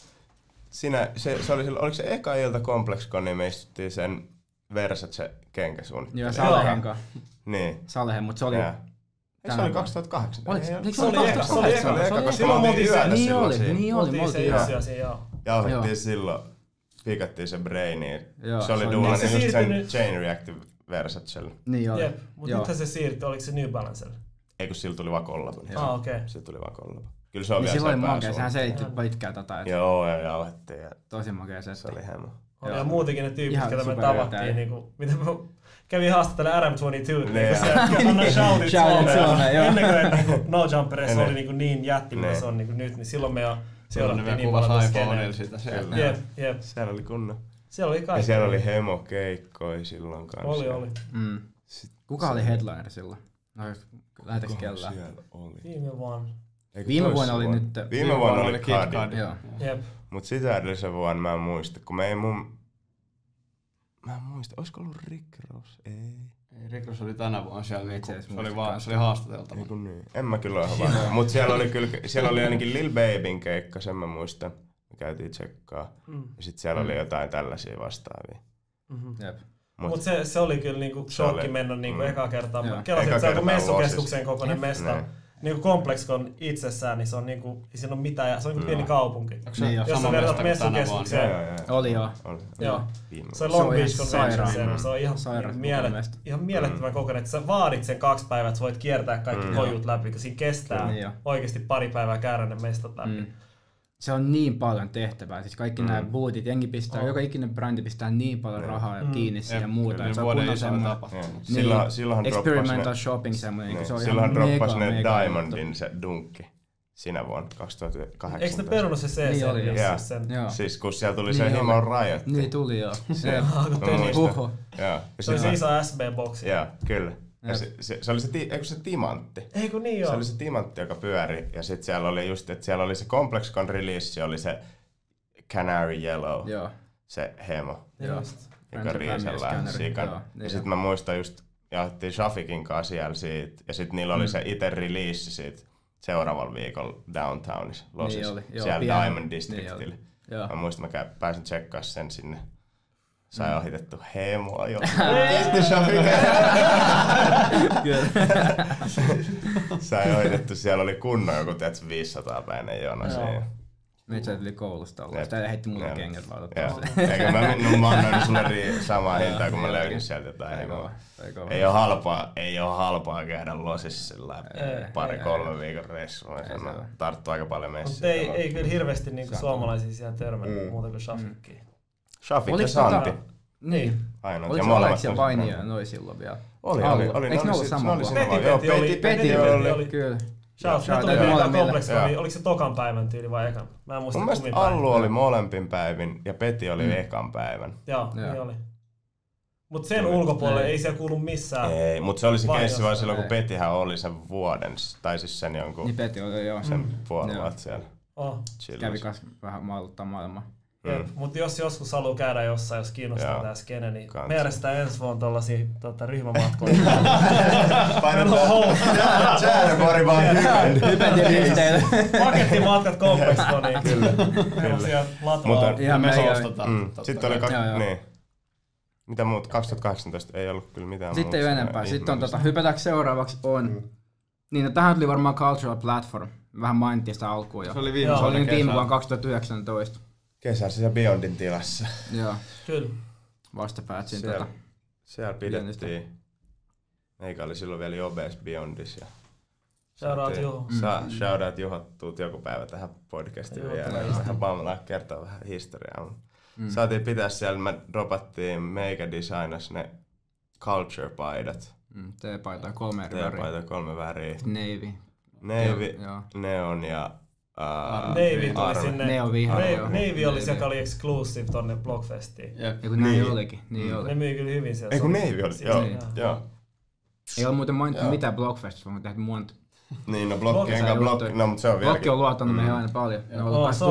Sinä, se, se oli, silloin- oliko se eka ilta ComplexCon, niin me istuttiin sen Versace kenkäsuunnittelijan. Joo, Salehen kanssa. Niin. Salehen, mutta se oli... Ja. Eikö se Tänä oli vuonna. kaksituhattakahdeksan? Oliko Ei, se- eikö Se oli eka, se oli eka, Se oli eka, koska Silloin me me oltiin oltiin yötä Niin silloin oli, siinä. niin oli, me Oltiin se oltiin yhdessä joo. siinä, joo. Jauhettiin Joo. silloin, pikattiin se brainiin. Joo, Se oli se on duunannut niin. just Se sen siirtynyt- Chain Reactive Versacelle. Niin oli. Jep, mutta Joo. nythän se siirtyi, oliko se New Balancella? Ei kun sillä tuli vaan kollaba. Ah, okei. Se tuli vaan kollaba. Kyllä se on Niin vielä silloin siellä oli makea, sehän pääsuunnassa. selitti pitkää tota, että Joo, ja jauhettiin ja tosi makea se. se oli hemo. Oli Joo. ja muutenkin ne tyypit, Ihan ketä me superhyviä tavattiin, täällä. niinku, mitä me kävin haastattelemaan R M kaksikymmentäkaksi, Ne, niin joo. se anna shoutit Shoutit Suomeen. Suomeen, joo. Ennen kuin niinku, No Jumperissa Ennen. oli niinku niin jätti, mitä Ne. se on niinku nyt, niin silloin me jo Silloin ne seurattiin vielä niin kuvasi paljon iPhoneilla skeneä. sitä sieltä. Jep, jep. Siellä oli kunnon. Siellä oli Ja kaikki. siellä oli hemokeikkoi silloin kanssa. Oli, oli. Mm. Kuka oli headliner silloin? No, lähdetäänkö Kuka kellään? siellä oli? Viime vuonna. Eikö Viime toissa vuonna oli vuonna? nyt- Viime vuonna oli Kid Cudi. Cudi. Joo. Jep. Mut sitä edellisen vuonna mä en muista, kun me ei mun... Mä en muista, olisiko ollut Rick Ross? Ei. Ei, Rick Ross oli tänä vuonna siellä, Itse niinku, asiassa se oli, muistin vaan, kanssa. se oli haastateltava. Eiku niin. En mä kyllä ole varma. Mut siellä oli kyllä, siellä oli ainakin Lil Babyn keikka, sen mä muistan. Me käytiin tsekkaa. Mm. Ja sit siellä oli jotain tällaisia vastaavia. Mhm. Jep. Mut, Mut se, se oli kyllä niinku Se shokki oli- mennä niinku mm. eka kertaa. Joo. Mä kelasin, Eka että se on kertaa messukeskuksen kokoinen mesta. Niin. Niinku Complexcon itsessään, niin se on niinku, ei siinä ole mitään, se on niinku pieni Joo. kaupunki. Onko se Niin jo. Jos sama sä vertaat mesta kuin tänä messukeskukseen. vuonna? Joo, joo, joo. Oli joo. Oli. Joo. Viime Se on vuonna. Long Se on Beach ihan Convention sairaan. Center, se on ihan, Sairaan mielet, kokoinen mesta. ihan mielettömän kokoinen, että sä vaadit sen kaksi päivää, että sä voit kiertää kaikki Mm. hojut läpi, kun siinä kestää Niin jo. oikeasti pari päivää käydä ne mestat läpi. Mm. Se on niin paljon tehtävää. Siis kaikki Mm. nämä bootit, jengi pistää, On. joka ikinen brändi pistää niin paljon rahaa ja Mm. kiinni siihen ja muuta. Kyllä, että se on vuoden kunnon isoin semmoinen tapahtuma. Joo. niin, Silloin, silloinhan droppasi experimental ne, shopping semmoinen, niin, se on silloinhan ihan droppasi mega, ne mega Diamondin se dunkki sinä vuonna kaksituhattakahdeksantoista. Eikö ne perunut se C C? Niin oli, jos joo. siis sen? Joo. Siis kun siellä tuli Niin se oli. Himon Riot. Niin tuli joo. Se, Ah, kun Mä tein muistan. huho. Joo. Ja Se oli sit se mä- iso S B-boksi. Joo, kyllä. Ja Jep. se, se, se, oli se, ti- eikö se timantti? Ei kun niin Se joo. oli se timantti, joka pyöri. Ja sitten siellä oli just, että siellä oli se ComplexCon release, oli se Canary Yellow, Joo. se hemo, Joo. Just. joka Friends of riisellä Family sikan. Scanner, joo, Ja niin sitten joo. mä muistan just, jaettiin Shafikin kanssa siellä siitä. Ja sitten niillä oli Mm. se itse release siitä seuraavalla viikolla downtownissa, Losissa. Niin oli, joo, siellä pieni. Diamond Niin Districtillä. oli. Joo. Mä muistan, mä käyn- pääsin tsekkaamaan sen sinne. sai ohitettu Heemoa jo. Sai ohitettu, siellä oli kunnon joku tiedätkö, viisisataa päinen jono siinä. Meitä tuli koulusta olla. Sitä heitti mulle kengät valitettavasti. Eikä mä, no, mä annoin sulle samaa hintaa, kun mä löysin sieltä jotain Heemoa. Ei oo halpaa, ei oo halpaa käydä losissa sillä pari kolme viikon reissua. Tarttuu aika paljon messiä. Mutta ei, ei kyllä hirveästi niinku suomalaisia siellä törmännyt mm. muuta kuin Shafikkiin. Shafik ja Santi. Niin. Ainoat. Oliko se Aleksia Vainia ja noi silloin vielä? Oli, oli. oli Eikö ne ollut sama vuonna? Peti oli. Peti oli, kyllä. Shout, ne tuli vielä kompleksi, oliko se tokan päivän tyyli vai ekan? Mä en muista mun mielestä Allu oli molempin päivin ja Peti oli mm. ekan päivän. Joo, niin oli. Mut sen ulkopuolelle ei siellä kuulu missään. Ei, mut se oli se keissi vaan silloin, kun Petihän oli sen vuoden, tai siis sen jonkun... Niin Peti oli, joo. Sen puolen vuotta siellä. Oh. Kävi kas vähän mailuttaa maailmaa. Mm. Mutta jos joskus haluaa käydä jossain, jos kiinnostaa tää skene, niin me järjestetään ensi vuonna tollasia tota, ryhmämatkoja. Painetaan Tjärnepori vaan hypentyristeille. Pakettimatkat Komplexkoniin. Kyllä. Meillä on siellä latvaa. Ihan me soostetaan. Sitten oli kaksi, niin. Mitä muut? kaksituhattakahdeksantoista ei ollut kyllä mitään. Sitten ei ole enempää. Sitten on tota, hypätäänkö seuraavaksi on. Niin, no tähän tuli varmaan Cultural Platform. Vähän mainittiin sitä alkuun jo. Se oli viime, se oli viime vuonna kaksituhattayhdeksäntoista. Kesässä ja Beyondin tilassa. Joo. Kyllä. Vastapäätsin siellä, tota. Siellä pidettiin. Meikä oli silloin vielä Jobes Beyondis. Ja shoutout Juho. Sa, shoutout Juho, tuut joku päivä tähän podcastiin vielä. Vähän bamlaa kertoa vähän historiaa. Mm. Saatiin pitää siellä, me dropattiin meikä designas ne culture-paidat. Mm, T-paita kolme eri väriä. T-paita kolme väriä. Navy. Navy, neon ja uh, Navy tuli sinne. Neo vihreä. Navy oli se, joka oli exclusive tonne Blockfestiin. Eiku näin niin olikin. Niin oli. Ne myi kyllä hyvin siellä. Eiku Navy oli, joo. joo. Ei ole muuten mainittu mitään Blockfestista, vaan tehty monta. Niin, no Blokki enkä Blokki, no mut se on vieläkin. Blokki on luottanut meihin aina paljon. Ne on ollut päästä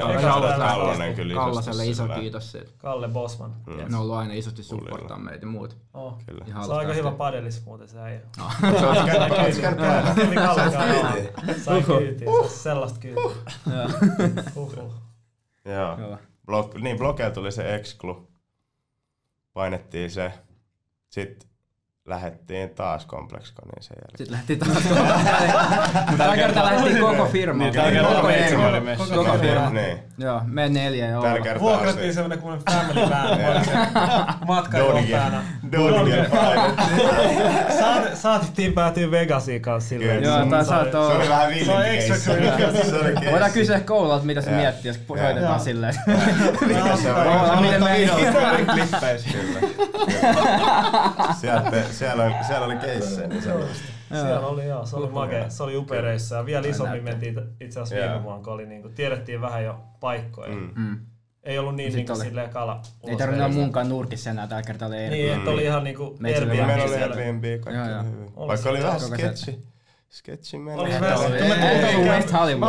Kallonen kyllä isosti. Kallaselle iso kiitos siitä. Kalle Bosman. Ne on ollut aina isosti supportaa meitä ja muut. Oh. Se on aika hyvä padelis muuten se äijä. Sai kyytiä, sellaista kyytiä. Joo. Niin, Blokkeella tuli se Exclu. Painettiin se. Sitten lähettiin taas Komplexkoniin sen jälkeen. Sitten lähtiin taas Komplexkoniin. Tällä kertaa lähdettiin koko firma. Niin, tällä kertaa Meitsimo oli messissä. Koko firma. Joo, me neljä ja olla. Vuokrattiin semmonen kuin family van. Matkajohtajana. Doonigen painettiin. Saatettiin päätyä Vegasiin kanssa silleen. Joo, tai saattoi olla. Se oli vähän villi keissi. Voidaan kysyä koululta, mitä se miettii, jos soitetaan silleen. Mikä se on? Miten meni? Klippeissä kyllä. Siellä, oli, siellä oli keissejä, niin sellaista. Siellä oli joo, se oli makea, se oli upea reissu ja vielä isommin mentiin itse asiassa viime vuonna, kun oli niinku, tiedettiin vähän jo paikkoja. Mm. Mm. Ei ollut niin niinku silleen kala. Ei tarvinnut munkaan nurkissa enää, tällä kertaa oli Airbnb. Niin, että oli ihan niinku Airbnb. Meillä oli Airbnb, kaikki oli hyvin. Vaikka oli vähän sketchi. Sketchi meni. Oli West Hollywood.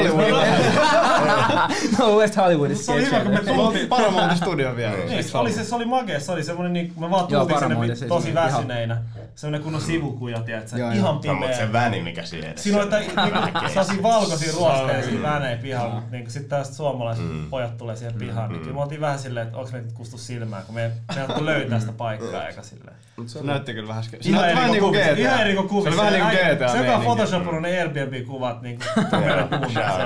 No West Hollywood sketchi. Se oli hyvä, kun me tultiin Paramount Studio vielä. Se oli makea, se oli semmonen niinku, me vaan tultiin sinne tosi väsyneinä. Semmonen kunnon sivukuja, tiiätsä, ihan pimeä. Mutta se väni, mikä siinä edessä. Siinä on sellaisia valkoisia ruosteisia vänejä pihalla, niin sitten tästä suomalaiset pojat tulee siihen pihaan. Niin me oltiin vähän silleen, että onks meitä kustu silmään, kun me ei haluttu löytää sitä paikkaa eikä silleen. Se näytti kyllä vähän sketsi. Ihan eri kuin kuvissa. Ihan eri kuin kuvissa. Se oli vähän niinku G T A. Se joka on photoshopunut ne Airbnb-kuvat niinku meidän kunnassa.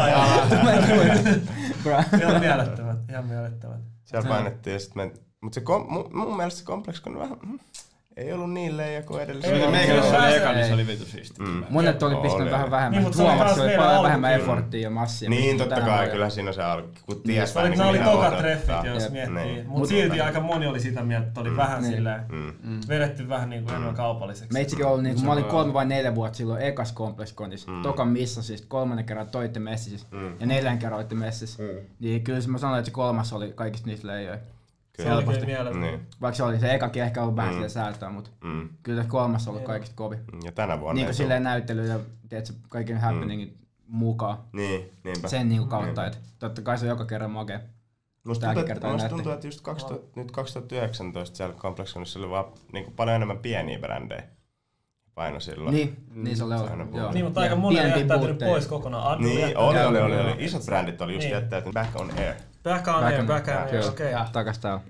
Ihan mielettömät. Ihan mielettömät. Siellä painettiin ja sit me... Mut se mun mielestä se Komplexkon vähän... Ei ollut niin leija kuin edellisellä. Meikälässä oli eka, niin se oli vitu siistiä. Monet oli pistänyt vähän vähemmän. Huomasi, se oli paljon vähemmän efforttia ja massia. Niin, totta kai. Kyllä siinä on se alku. Kun ties vähän niin kuin mitä odottaa. Se oli toka treffit, jos miettii. Mut silti aika moni oli sitä mieltä, että oli vähän silleen vedetty vähän niin kuin enemmän kaupalliseksi. Meitsikin oli niin kuin, mä olin kolme vai neljä vuotta silloin ekas Komplexkonissa. Tokan missä siis kolmannen kerran toitte messissä ja neljän kerran oitte messissä. Niin kyllä mä sanoin, että se kolmas oli kaikista niistä leijoja. Se oli kyllä mieletön. Niin. Vaikka se oli se ekakin ehkä ollut vähän mm. säätöä, mutta mm. kyllä se kolmas on ollut kaikista kovin. Ja tänä vuonna niin kuin silleen näyttely ja tiedätkö, kaiken mm. happeningin mukaan. Niin, niinpä. Sen niin kautta, että totta kai se on joka kerran makea. Musta tuntuu, musta tuntuu, että just kaksituhatta, nyt kaksituhattayhdeksäntoista siellä Komplexkonissa oli vaan niin kuin paljon enemmän pieniä brändejä. Paino silloin. Niin, niin se oli ollut. Niin, mutta aika moni on jättäytynyt pois kokonaan. Niin, oli, oli, oli, oli. Isot brändit oli just jättäytynyt Back on Air. Back on Air, Back on Air, okei. Takas täällä.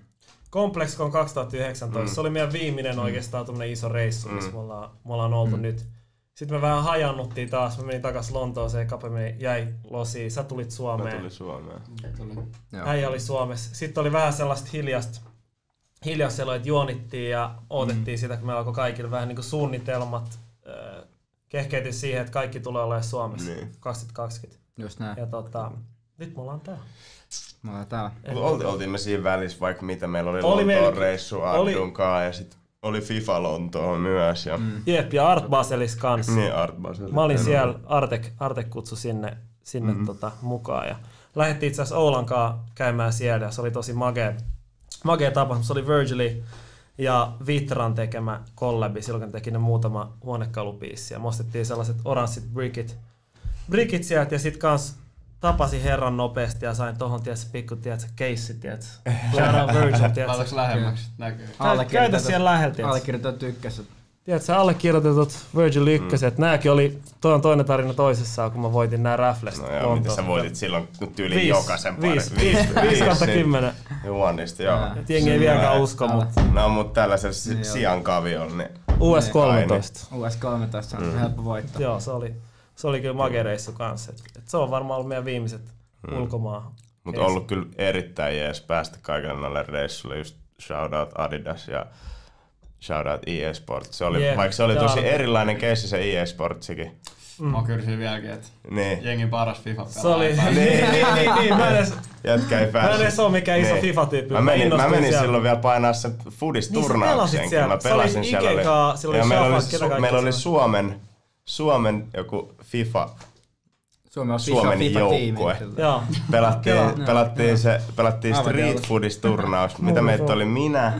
ComplexCon kaksituhattayhdeksäntoista. Mm. Se oli meidän viimeinen mm. oikeastaan tommonen iso reissu, missä Mm. me ollaan, me ollaan oltu Mm. nyt. Sitten me vähän hajannuttiin taas. Mä menin takas Lontooseen, Kape meni, jäi losiin. Sä tulit Suomeen. Mä tulin Suomeen. Joo. Äijä oli Suomessa. Sitten oli vähän sellaista hiljasta, hiljasta siellä, että juonittiin ja odotettiin mm. sitä, kun meillä alkoi kaikille vähän niin kuin suunnitelmat. Äh, kehkeytyi siihen, että kaikki tulee olemaan Suomessa Niin. kaksituhattakaksikymmentä. Just näin. Ja tota, nyt me ollaan täällä. Me ollaan täällä. Olti, oltiin me siinä välissä vaikka mitä. Meillä oli, Oli Lontoon meillä- reissu oli- Addunkaan ja sit oli FIFA Lontoon myös. Ja Mm. Jep, ja Art Baselis kanssa. niin Art Basel. Mä olin siellä, Artek, Artek kutsui sinne, sinne Mhm. mm-hmm. tota, mukaan. Ja lähdettiin itse asiassa Oulankaan käymään siellä ja se oli tosi magea, magea tapahtuma. Se oli Virgili ja Vitran tekemä kollabi silloin, kun teki ne muutama huonekalupiissi. Ja me ostettiin sellaiset oranssit brickit, brickit sieltä ja sit kans tapasin herran nopeasti ja sain tohon, tiedätkö, pikku, tiedätkö, keissi, tiedätkö. Shout out Virgil, tiedätkö. Laitaks lähemmäksi? Näkyy. Käytä siellä lähellä, tiedätkö. Allekirjoitat tykkäsit. Tiedätkö, allekirjoitetut Virgil ykköset, mm. nääkin oli, toi on toinen tarina toisessaan, kun mä voitin nää Rafflesta. No joo, miten sä voitit silloin tyyliin Viis, jokaisen pari. viis, viis, viis kautta kymmenen. Juonista, joo. Ää. Et jengi ei vieläkään usko, Älä. mutta No mut tällaisella si- Niin, sian kaviolla, niin U S kolmetoista. U S kolmetoista on Mm. helppo voittaa. Joo, se oli, se oli kyllä magereissu kanssa. Et, et se on varmaan ollut meidän viimeiset Mm. ulkomaan. Mut Jees. ollut kyllä erittäin jees päästä kaikille noille reissuille, just shoutout Adidas ja shoutout E A Sports. Se oli, Jep, vaikka se oli ja tosi Artek. erilainen keissi se E A Sportsikin. Mä oon kyllä siinä vieläkin, että Niin. jengin paras FIFA Se oli, pelaaja. niin, niin, niin, niin, mä en edes, Jätkä ei mä päässyt. en edes oo mikään iso Niin. FIFA-tyyppi. Mä menin, mä innostuin menin siellä. silloin vielä painaa sen Niin sä pelasit Foodis-turnauksenkin. siellä. Mä Se oli pelasin siellä. oli- Ikekaa, siellä oli Joo, meillä Shafak, oli, ketä Su- kaikki meillä oli siellä? Suomen, Suomen joku FIFA, Suomi on Suomen FIFA-tiimi. joukkue. Joo. Pelattiin, Joo, pelattiin, joo. se, pelattiin Aivan Street teolla. Foodis-turnaus. Mitä meitä oli? Minä,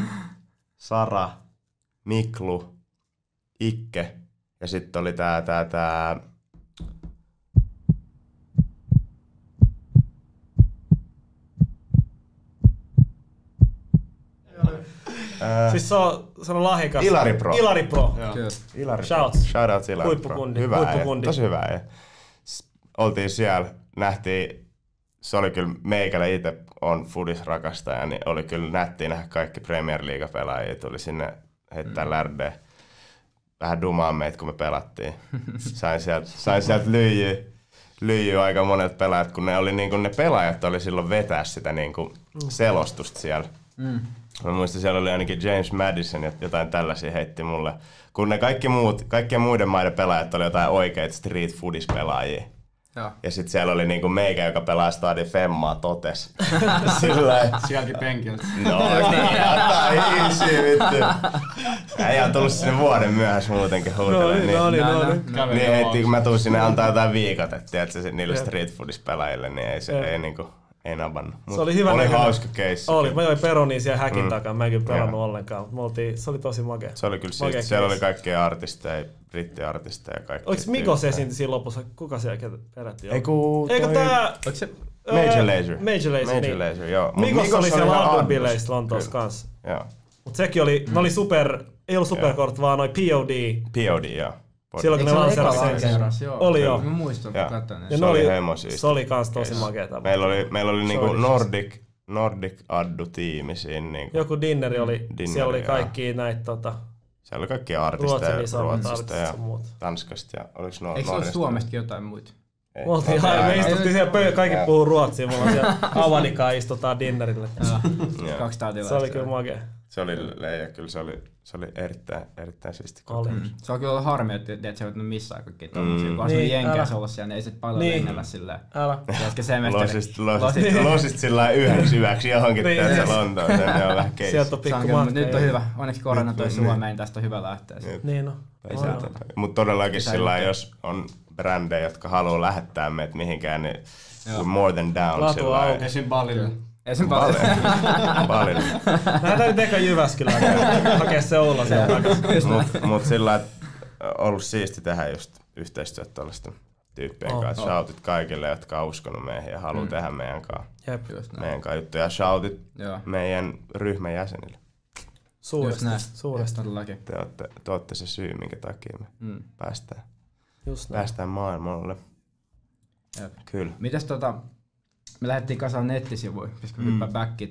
Sara, Miklu, Ikke ja sitten oli tää, tää, tää Ää, Siis se on, se on lahjakas. Ilari Pro. Ilari Pro. Joo. Kyllä. Ilari Shouts. Shoutouts Ilari Huippukundi, Pro. Hyvä huippukundi. ja, tosi hyvä. Ja. Oltiin siellä, nähtiin, se oli kyllä meikälle itse on Foodis-rakastaja, niin oli kyllä nättiä nähdä kaikki Premier League-pelaajia. Tuli sinne heittää mm. lärdeen. Vähän dumaa meitä, kun me pelattiin. Sain sieltä, sain sieltä lyijyä, lyijyä aika monet pelaajat, kun ne, oli, niin kun ne pelaajat oli silloin vetää sitä niin kuin selostusta siellä. Mm. Mä muistan, siellä oli ainakin James Madison ja jotain tällaisia heitti mulle. Kun ne kaikki muut, kaikkien muiden maiden pelaajat oli jotain oikeita street foodis-pelaajia. Joo. Ja sit siellä oli niinku meikä, joka pelaa Stadi Femmaa totes. Sillä Sielläkin penkiltä. no niin, ota easy vittu. Äijä on tullut sinne vuoden myöhässä muutenkin huutelemaan. No niin, no niin, no niin. Käveli Niin heitti, ulos. kun mä tuun sinne antaa jotain viikot, että tiedätkö, niille Jep. street foodis-pelaajille, niin ei se Jep. ei niinku, ei nabannu. Mut Se oli hyvä Oli näköinen. hauska keissi. Oli, mä join peronia siellä häkin Mm. takaa, mä en kyllä pelannut Joo. ollenkaan. Me oltiin, se oli tosi makea. Se oli kyllä Makea siisti. Siellä oli keissi. kaikkia artisteja, brittiartisteja ja kaikki. Oliko Mikos esiinti siinä lopussa? Kuka siellä ketä perätti? Ei kun Eikö toi- tää... Oliko se? Major Ää, Lazer. Major Lazer, Major niin. Lazer, joo. Mut Mikos oli siellä ihan album-bileissä Lontoossa Kyllä. kanssa. Joo. Mut sekin oli, ne oli super, ei ollut superkort, vaan noi P O D. P O D, joo. Silloin kun Eikö ne se ole lanserasi eka sen. lanseeraus? Joo. Oli joo. Mä muistan, Joo. kun katsoin. Ja Se ne oli oli, hemo siisti. se oli kans tosi Case. makea tapa. Meillä oli, meillä oli niinku oli Nordic, Nordic Addu-tiimi siinä. Niinku. Joku dinneri oli, Dinneri, siellä oli joo. kaikki näitä tota, Siellä oli kaikki Ruotsin artisteja isommat Ruotsista artistit ja ja muut. Tanskasta ja oliks no, Eikö se ole Norjasta? Suomestakin jotain muita? Ei. Me oltiin Oltiin aina, me aina. istuttiin siellä pöydällä, kaikki Joo. puhuu ruotsia, mulla on siellä Avanikaa istutaan dinnerille. Joo. Kaksi tautilaista. Se oli kyllä makea. Se oli leija, kyllä se oli, se oli erittäin, erittäin siisti. Oli. Mm. Se on kyllä ollut harmi, että et sä voit missään kaikki tommosia. Mm. Kun on Niin, niin, jenkeissä älä. ollut siellä, niin ei sit paljon Niin. niin. lennellä silleen. Älä. Tiedätkö semesteri? Losista, losista, losista sillä lailla yhdeksi yöksi johonkin Niin. niin, se Lontoon, se on vähän keissi. Sieltä on Se on pikku kyllä, matka. nyt on hyvä. Onneksi korona toi Nyt- Suomeen, tästä on hyvä lähteä. Jep. Niin no. Ei On, se on. Mutta todellakin Mitä sillä lailla, nyt? jos on brändejä, jotka haluaa lähettää meitä mihinkään, niin Joo. we're more than down Latu sillä lailla. auki. Esim. Ballille. Ei sen paljon. Paljon. Lähdetään nyt eka Jyväskylään hakea se Oula sieltä takaisin. Mut, mut sillä lailla, että on ollut siisti tehdä just yhteistyötä tuollaisten tyyppien Oh, kanssa. oh. Shoutit kaikille, jotka on uskonut meihin ja haluaa Mm. tehdä meidän kanssa, Jep, Just näin. meidän kanssa juttuja. Shoutit Joo. meidän ryhmän jäsenille. suuresti. näin. Suuresti. Todellakin. Te olette, te olette se syy, minkä takia me Mm. päästään, Just näin. päästään maailmalle. Jep. Kyllä. Mites tota, me lähdettiin kasaan nettisivuja, koska Mm. hyppää backiin tähän.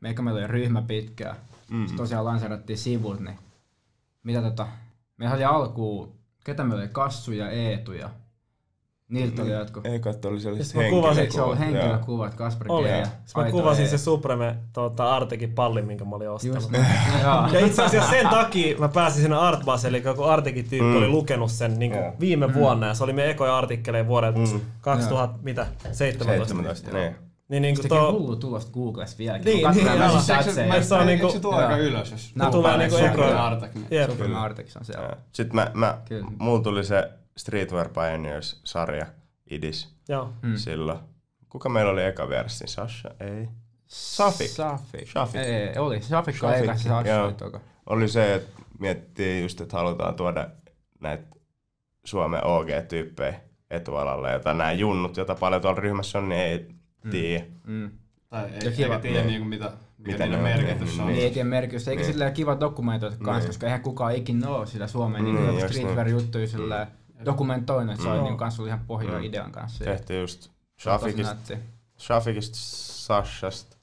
meikä meillä oli ryhmä pitkään. Mm-hmm. Sitten tosiaan lanseerattiin sivut, niin mitä tota, meillä oli alkuun, ketä meillä oli, Kassu ja Eetu ja niiltä oli jotkut. Ei katso, oli sellaiset henkilökuvat. Se oli henkilökuvat, Kasper G. Ja mä kuvasin se Supreme tuota, Artekin pallin, minkä mä olin ostanut. Ja itse asiassa sen takia mä pääsin sinne Art Baselille, kun Artekin tyyppi mm. oli lukenut sen niin kuin viime mm. vuonna. Ja se oli meidän ekoja artikkeleja vuodelta mm. kaksituhattaseitsemäntoista. Niin. Niin niinku to... hullu tulosta Googlessa vieläkin. Niin, niin, niin eikö se ole niinku... Eikö se tule aika ylös, jos... Ne tulee niinku ekoja. Supreme Artex on siellä. Sitten mä, mä, mulla tuli se Streetwear Pioneers-sarja, Idis, Joo. silloin. Kuka meillä oli eka vieressin? Sasha? Ei. Safik. Safik. Safik. Ei, oli. Safik oli eka, se Sasha oli toka. Oli se, että miettii just, että halutaan tuoda näitä Suomen O G-tyyppejä etualalle, jota nämä junnut, joita paljon tuolla ryhmässä on, niin ei mm. tiedä. Mm. Tai ei, eikä tiedä niinku mitä, mitä niiden merkitys on. Niin, ei tiedä merkitystä, eikä niin. Sillä kiva dokumentoida kanssa, niin. Koska eihän kukaan ikinä ole sitä Suomen niin, niin, streetwear-juttuja sillä mm. dokumentoinut, että se oli mm. kanssa ihan pohjaa mm. idean kanssa. Tehtiin just Shafikista, Shafikista, Sashasta,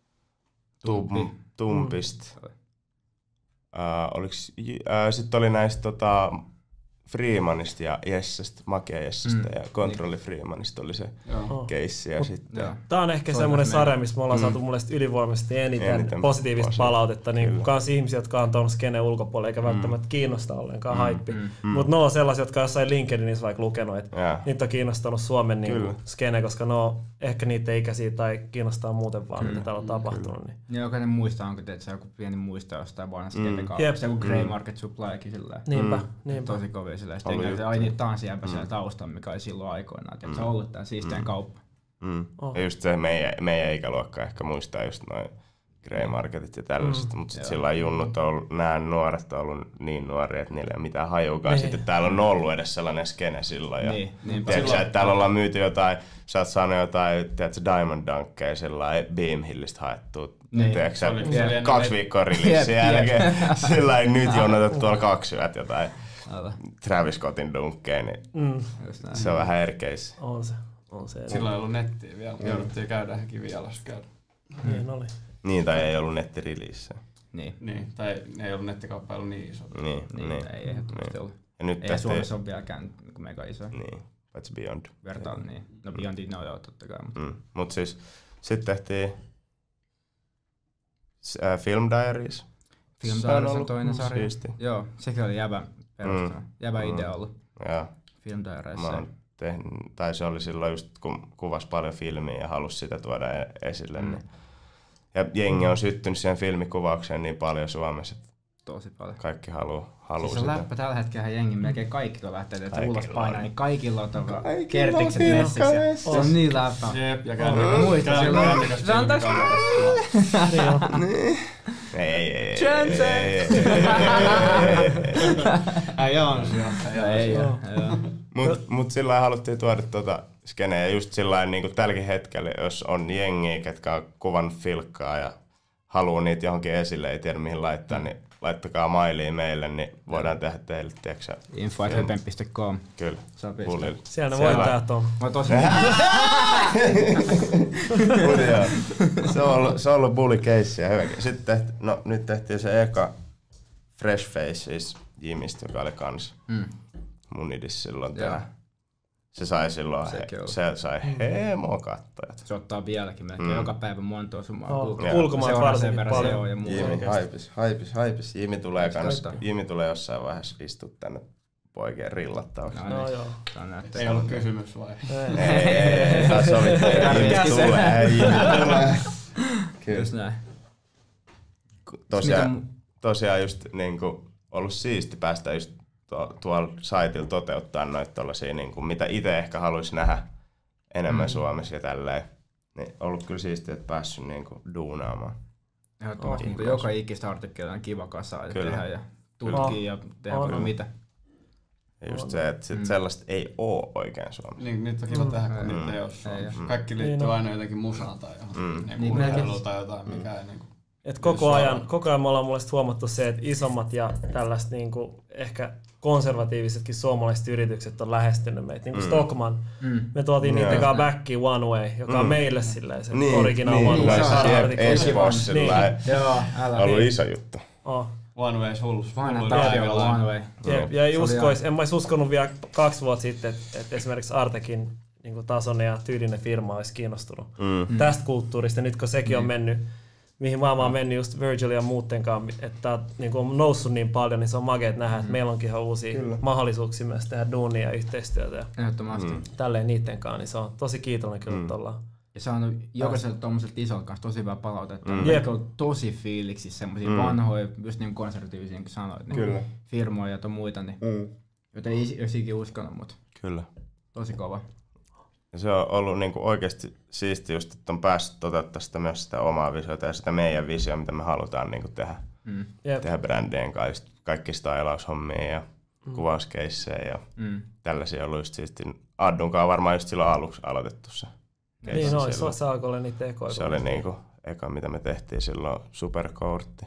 Tum, Tumpista. Mm. Uh, uh, sitten oli näistä tota, Freemanista ja Jessestä, Makea Jessestä mm. ja Kontrolli niin. Freemanista oli se keissi. Ja sitten tää on ehkä semmoinen sarja, missä me ollaan mm. saatu mun mielestä ylivoimaisesti eniten, eniten postiivista posi- palautetta. Niin kans ihmisiä, jotka on tuon skenen ulkopuolella eikä mm. välttämättä kiinnosta ollenkaan mm. haippi. Mm. Mm. Mutta ne on sellaisia, jotka on jossain LinkedInissä vaikka lukenut, että yeah. niitä on kiinnostanut Suomen niin skene, koska ne on ehkä niitä ikäisiä tai kiinnostaa muuten vaan, mm. mitä täällä on tapahtunut. Niin. Ja jokainen muistaa, onko teet se joku pieni muisto jostain vuonna skene-kaupassa. Joku Grey Market Supplykin sillä. Niinpä, niinpä. Tosi kovia sillä. Sitten ai niitä tanssijämpä siellä taustalla, mikä oli silloin aikoinaan. Mm. Se on ollut tää siisteen mm. kauppa. Mm. Oh. Ja just se meidän, meidän ikäluokka ehkä muistaa just noin Grey Marketit ja tällaiset, mm. mutta sitten sillä junnut on ollut, nämä nuoret on ollut niin nuoria, että niillä ei ole mitään hajukaan. Niin. Sitten täällä on ollut edes sellainen skene silloin. Ja niin, tiedätkö sä, että täällä ollaan myyty jotain, sä oot saanut jotain, tiedätkö, Diamond Dunkkeja sellainen Beam Hillistä haettua. Niin. Tiedätkö sä, kaksi viikkoa release jälkeen. Sillä ei nyt jonotettu tuolla kaksi yöt jotain Travis Scottin dunkkeja, niin mm. se on vähän erkeis. On se. On se. Silloin ei ollut nettiä vielä. Mm. Jouduttiin käydä hänkin vielassa käydä. Niin oli. Niin, tai ei ollut nettirelease. Niin. Niin, tai ei ollut nettikauppa, ei ollut niin iso. Niin, niin, niin. Ei ehdottomasti niin. ollut. Ja nyt ei tehtiin... Suomessa ole vieläkään mega iso. Niin, paitsi Beyond. Vertaan, niin. No Beyondin ne on jo totta kai. Mutta mm. Mut siis, sit tehtiin äh, Film Diaries. Film Diaries on toinen sarja. Siisti. Joo, sekin oli jäbä perustana. Mm. Jäbä mm. idea ollut. Joo. Film Diaries. Tehnyt, tai se oli silloin just kun kuvasi paljon filmiä ja halusi sitä tuoda esille. Mm. Niin. Ja jengi on syttynyt siihen filmikuvaukseen niin paljon Suomessa, että tosi paljon. Kaikki haluaa haluu siis sitä. Läppä tällä hetkellä jengi melkein kaikki kun lähtee että ulos painaa, niin kaikilla on tava kertikset messissä. Se on niin läppä. Jep, ja kännikäs. Muista silloin. Se on taas. Niin. Ei, ei, ei. Chance! Ei on se. Ei oo. Mut, mut sillä lailla haluttiin tuoda tuota skeneä just sillä lailla niin kuin tälläkin hetkellä, jos on jengiä, ketkä on kuvannut filkkaa ja haluaa niitä johonkin esille, ei tiedä mihin laittaa, niin laittakaa mailia meille, niin voidaan tehdä teille, tiedätkö info at höpen piste com. Kyllä. Pullilla. Siellä ne voittajat on. Mä tosi se on ollut, se on ollut bully case ja hyvä. Sitten tehti, no, nyt tehtiin se eka Fresh Faces Jimistä, joka oli kans mm. mun idis silloin tää. Se sai silloin, he, se sai heemo kattojat. Se ottaa vieläkin melkein mm. joka päivä montoa summaa. Oh, ulkomaat varsinkin paljon. Ja Jimi, haipis, haipis, haipis. Jimi tulee, kans, Jimi tulee jossain vaiheessa istua tänne poikien rillattavaksi. No, no joo. Ei ollut kysymys vai? Ei, ei, ei. Taas sovittu. Jimi tulee, Jimi tulee. Kyllä. Just näin. Tosiaan, tosiaan just niinku ollut siisti päästä just tuolla saitilla toteuttaa noita tollasia, niin kuin, mitä itse ehkä haluaisi nähdä enemmän mm. Suomessa ja tälleen. Niin ollut kyllä siistiä, että päässyt niin kuin duunaamaan. Ehdottomasti, mutta joka ikistä artikkelia on kiva kasa ja tehdä ja tutkia ja tehdä vaikka mitä. Ja just se, että sit sellaista ei oo oikein Suomessa. Niin, niitä on kiva mm. tehdä, kun mm. niitä ei oo Suomessa. Mm. Kaikki liittyy niin, aina jotenkin musaan tai johonkin. Mm. Niin, urheiluun tai jotain, mikä ei niinku... Et koko, ajan, koko ajan me ollaan mulle huomattu se, että isommat ja tällaiset niinku ehkä konservatiivisetkin suomalaiset yritykset on lähestynyt meitä. Niin kuin mm. Stockman, mm. me tuotiin mm. niiden kanssa backiin One Way, joka mm. on meille silleen se niin, original niin, One Way. Niin, Espoossa niin. ollut iso juttu. Oh. One Way hullus. One Way. Jep, ja ei uskois, en mä olisi uskonut vielä kaksi vuotta sitten, että et esimerkiksi Artekin niin tasoinen ja tyylinen firma olisi kiinnostunut mm. tästä kulttuurista. Nyt kun sekin mm. on mennyt, mihin maailma on mennyt just Virgil ja muutenkaan, että niin on noussut niin paljon, niin se on makeet nähdä, että mm. meillä onkin ihan uusia Kyllä. mahdollisuuksia myös tehdä duunia ja yhteistyötä. Ja ehdottomasti. Mm. Tälleen niitten kanssa, niin se on tosi kiitollinen kyllä, että ollaan. Ja se on jokaiselta tommoselta isolta kanssa tosi hyvää palautetta. Mm. Yep. On tosi fiiliksissä semmosia mm. vanhoja, just niin konservatiivisia, niin kuin sanoit, niin firmoja ja muita, niin, mm. joten ei olisi ikinä uskonut, mutta Kyllä. tosi kova. Ja se on ollut niinku oikeasti siisti just, että on päässyt toteuttaa sitä myös sitä omaa visiota ja sitä meidän visioa, mitä me halutaan niinku tehdä, mm. tehdä brändien kanssa. Kaikki stylaushommia ja mm. kuvauskeissejä ja mm. tällaisia on ollut just siisti. Addunkaan varmaan just silloin aluksi aloitettu se. Niin no, se, se alkoi olla niitä ekoja. Se oli niinku eka, mitä me tehtiin silloin, Superkortti.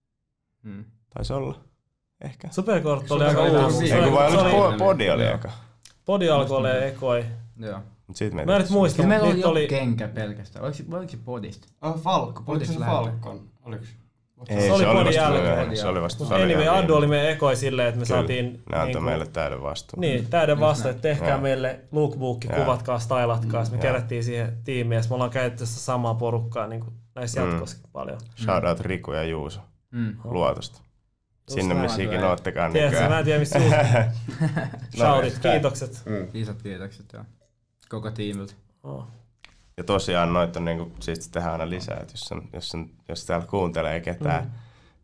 Mm. Taisi olla, ehkä. Superkortti oli aika uusi. Eikö vai oliko Podi oli eka? Podi alkoi olla ekoja. Joo. Mut siitä mä en nyt muista, mutta meillä oli jo oli... kenkä pelkästään. Oliko, oliko se Podista? Oh, Falkko. Oliko se Falkon? Oliko se? Ei, se, se oli Podin jälkeen. Se oli vasta. Anyway, Addu oli meidän ekoi silleen, että me Kyllä. saatiin... Ne antoi niinku, meille täyden vastuun. Niin, täyden vastuun, että tehkää Joo. meille lookbookki, kuvatkaa, stylatkaa. Me kerättiin siihen tiimiin ja me ollaan käytetty sitä samaa porukkaa niin näissä mm. jatkossakin paljon. Shoutout Riku ja Juuso mm. Luotosta. Sinne missä ikinä oottekaan nykyään. Tiedätkö, mä en tiedä missä Juuso. Shoutit, kiitokset. Mm. Isot kiitokset joo. Koko tiimiltä. Oh. Ja tosiaan noita on niinku, siisti tehdä aina lisää, että jos, on, jos, on, jos täällä kuuntelee ketään mm.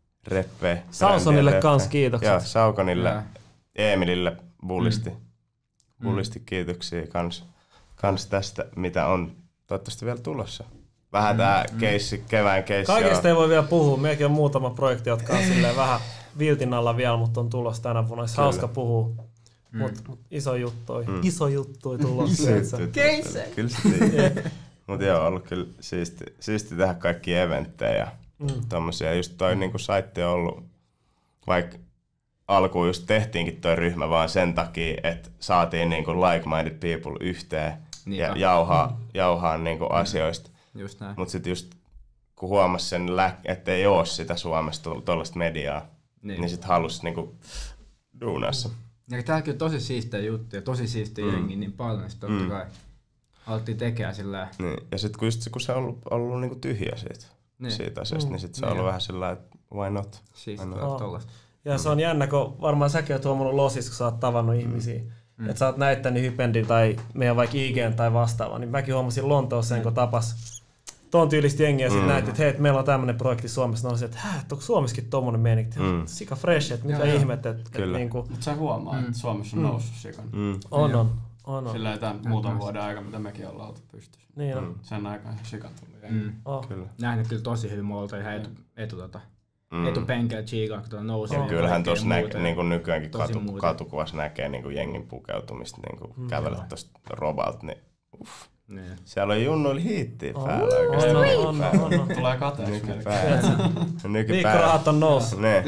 reppe. Sausonille kans kiitokset. Joo, Saukonille, ja. Eemilille, Bullisti. Mm. Bullisti kiitoksia kans, kans tästä, mitä on toivottavasti vielä tulossa. Vähän mm. tää mm. keissi, kevään keissi. Kaikesta ei voi vielä puhua. Meilläkin on muutama projekti, jotka on silleen vähän viltin alla vielä, mutta on tulossa tänä vuonna. Olisi hauska puhua. Mm. Mut, mut iso juttui, mm. iso juttui tulossa. Keissejä! Kyllä se Mut joo, on ollut kyllä siisti, siisti tehdä kaikki eventtejä mm. tommosia. Just toi mm. niinku saitti on ollut, vaikka alkuun just tehtiinkin toi ryhmä vaan sen takia, että saatiin niinku like-minded people yhteen niin ja jauhaa, mm. jauhaa niinku mm. asioista. Just näin. Mut sit just kun huomasi sen, että ei oo sitä Suomessa tollaista mediaa, niin, niin sit halus niinku duunassa. Mm. Ja täälläkin on tosi siistejä juttuja, tosi siistejä mm. jengiä niin paljon, niin totta mm. kai alettiin tekemään sillä niin. Ja sitten kun, kun se on ollut, ollut niinku tyhjä siitä, niin. siitä asiasta, mm. niin sitten se on ollut niin. vähän sillä että why not? Siistiä tollaista. Ja se on jännä, kun varmaan säkin oot huomannut Losissa, kun sä oot tavannut mm. ihmisiä. Mm. Että sä oot näyttänyt Hypendin tai meidän vaikka I G:n tai vastaavaa, niin mäkin huomasin Lontoossa, mm. kun tapas tuon tyylistä jengiä ja sitten mm. näytti, että hei, että meillä on tämmöinen projekti Suomessa. No se, että hä, onko Suomessakin tommonen meininki? Mm. Sika fresh, että mitä ihmettä. Että niinku... Mutta sä huomaa, mm. että Suomessa on noussut sikan. Mm. On, on, on, on. Sillä ei tämän muutaman vuoden aika, mitä mekin ollaan oltu pystyssä. Niin mm. Sen aikaan ihan sikan tullut jengi. Mm. Oh. Nähnyt kyllä tosi hyvin, mulla oltiin ihan etu, etu, tota, mm. etupenkeä Chigaa, kun tuolla nousee. Ja kyllähän tuossa niin nykyäänkin katu, katukuvassa näkee niin kuin jengin pukeutumista, niin kuin mm. kävelet tuosta robalta, niin uff. Niin. Siellä on Junnuilla hiittiä oh. päällä oikeastaan. On, on, on, on. Tulee kateeksi. Nykypäällä. Viikkorahat on noussut. Ne.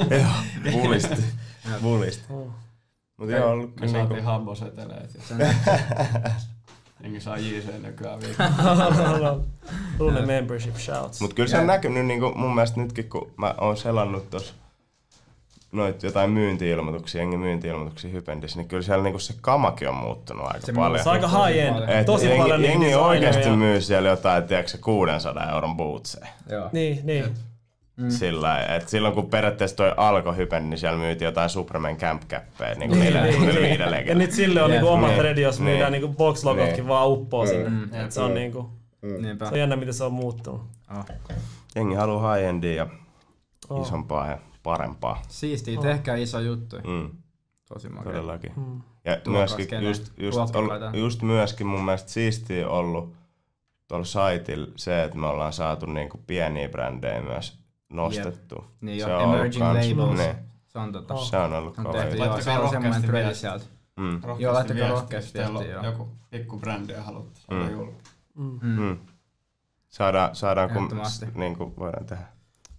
Joo, bulisti. Bulisti. Mut joo, on ollut me saatiin niinku... habboseteleet. Jengi saa J C nykyään viikkoon. Tunne membership shouts. Mut kyllä se on näkynyt niinku mun mielestä nytkin, kun mä oon selannut tossa noit jotain myynti-ilmoituksia, jengi myynti-ilmoituksia Hypendissä, niin kyllä siellä niinku se kamakin on muuttunut aika se paljon. Se on aika high-end. Tosi jengi, paljon jengi niin oikeasti ja... myy siellä jotain, tiedätkö, kuudensadan euron bootseja. Joo. Niin, niin. Mm. Sillä, et silloin kun periaatteessa toi alkoi Hypen, niin siellä myytiin jotain Superman Camp Cappeja, niinku niin, niille niin, niin. Niin. Ja nyt sille on yeah. niinku omat redi, jos niin. myydään niinku box-logotkin niin. vaan uppoo sinne. Mm. Et se on niinku, mm. se on jännä miten se on muuttunut. Oh. Jengi haluaa high-endia ja oh. isompaa ja parempaa. Siistiä, oh. tehkää iso juttu. Mm. Tosi makea. Todellakin. Mm. Ja myöskin, just, just, ol, just myöskin mun mielestä siistiä ollut tuolla saitilla se, että me ollaan saatu niinku pieniä brändejä myös nostettu. Yep. Niin jo, emerging labels. Ne. Se on, tota, se on ollut kova. Joo, se on semmoinen tredi sieltä. Mm. Joo, laittakaa rohkeasti viestiä. Joo. Joku pikku brändi ja haluatte saada mm. julki. Mm. Mm. Saadaan, saadaan kun niin kuin voidaan tehdä.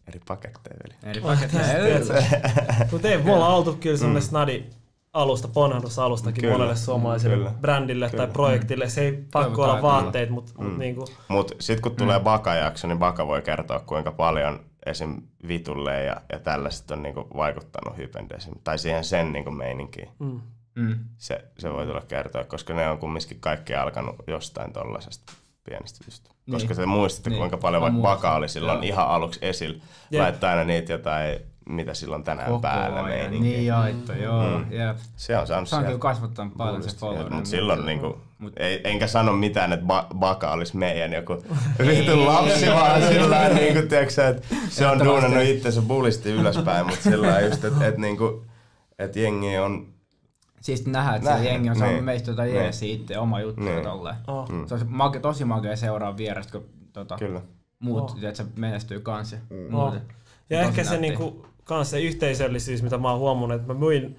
eri paketteja veli. Eri paketteja. Mutta ei, me ollaan oltu kyllä semmoinen snadi alusta, ponnahdusalustakin Kyllä. monelle suomalaiselle Kyllä. brändille Kyllä. tai projektille. Se ei pakko olla vaatteet, mutta Mm. mut niinku... Mut sit kun tulee mm. Baka-jakso, niin Baka voi kertoa kuinka paljon esim. Vitulle ja, ja tällaiset on niinku vaikuttanut Hypendesiin. Tai siihen sen niinku meininkiin. Mm. Mm. Se, se voi tulla kertoa, koska ne on kumminkin kaikki alkanut jostain tollasesta pienestä just. Niin. Koska te muistatte, Niin. kuinka paljon Mä vaikka muistan. Baka oli silloin Joo. ihan aluksi esillä. Jep. Laittaa aina niitä jotain, mitä silloin tänään Koko päällä ajan. meininkiä. Niin jaitto, joo. Mm. Jep. Se on saanut Se on kyllä sieltä kasvattanut paljon se Mutta followeri. silloin niinku, Mut- ei, enkä sano mitään, että ba- Baka olisi meidän joku vitun lapsi, vaan sillä niinku, tiiäksä, että se on duunannut itsensä bullisti ylöspäin, mutta sillä just, että et, niinku, et jengi on... Siis nähdä, että Nähdä, se jengi on saanut niin. meistä jotain Niin. jeesiä itse, oma juttu Niin. tolleen. Oh. Mm. Se on mage, tosi makea seuraa vierestä, kun tota, Kyllä. muut, Oh. että se menestyy kans ja Oh. muuten. Ja Tosi ehkä se, nättiä. niinku, kans se yhteisöllisyys, mitä mä oon huomannut, että mä myin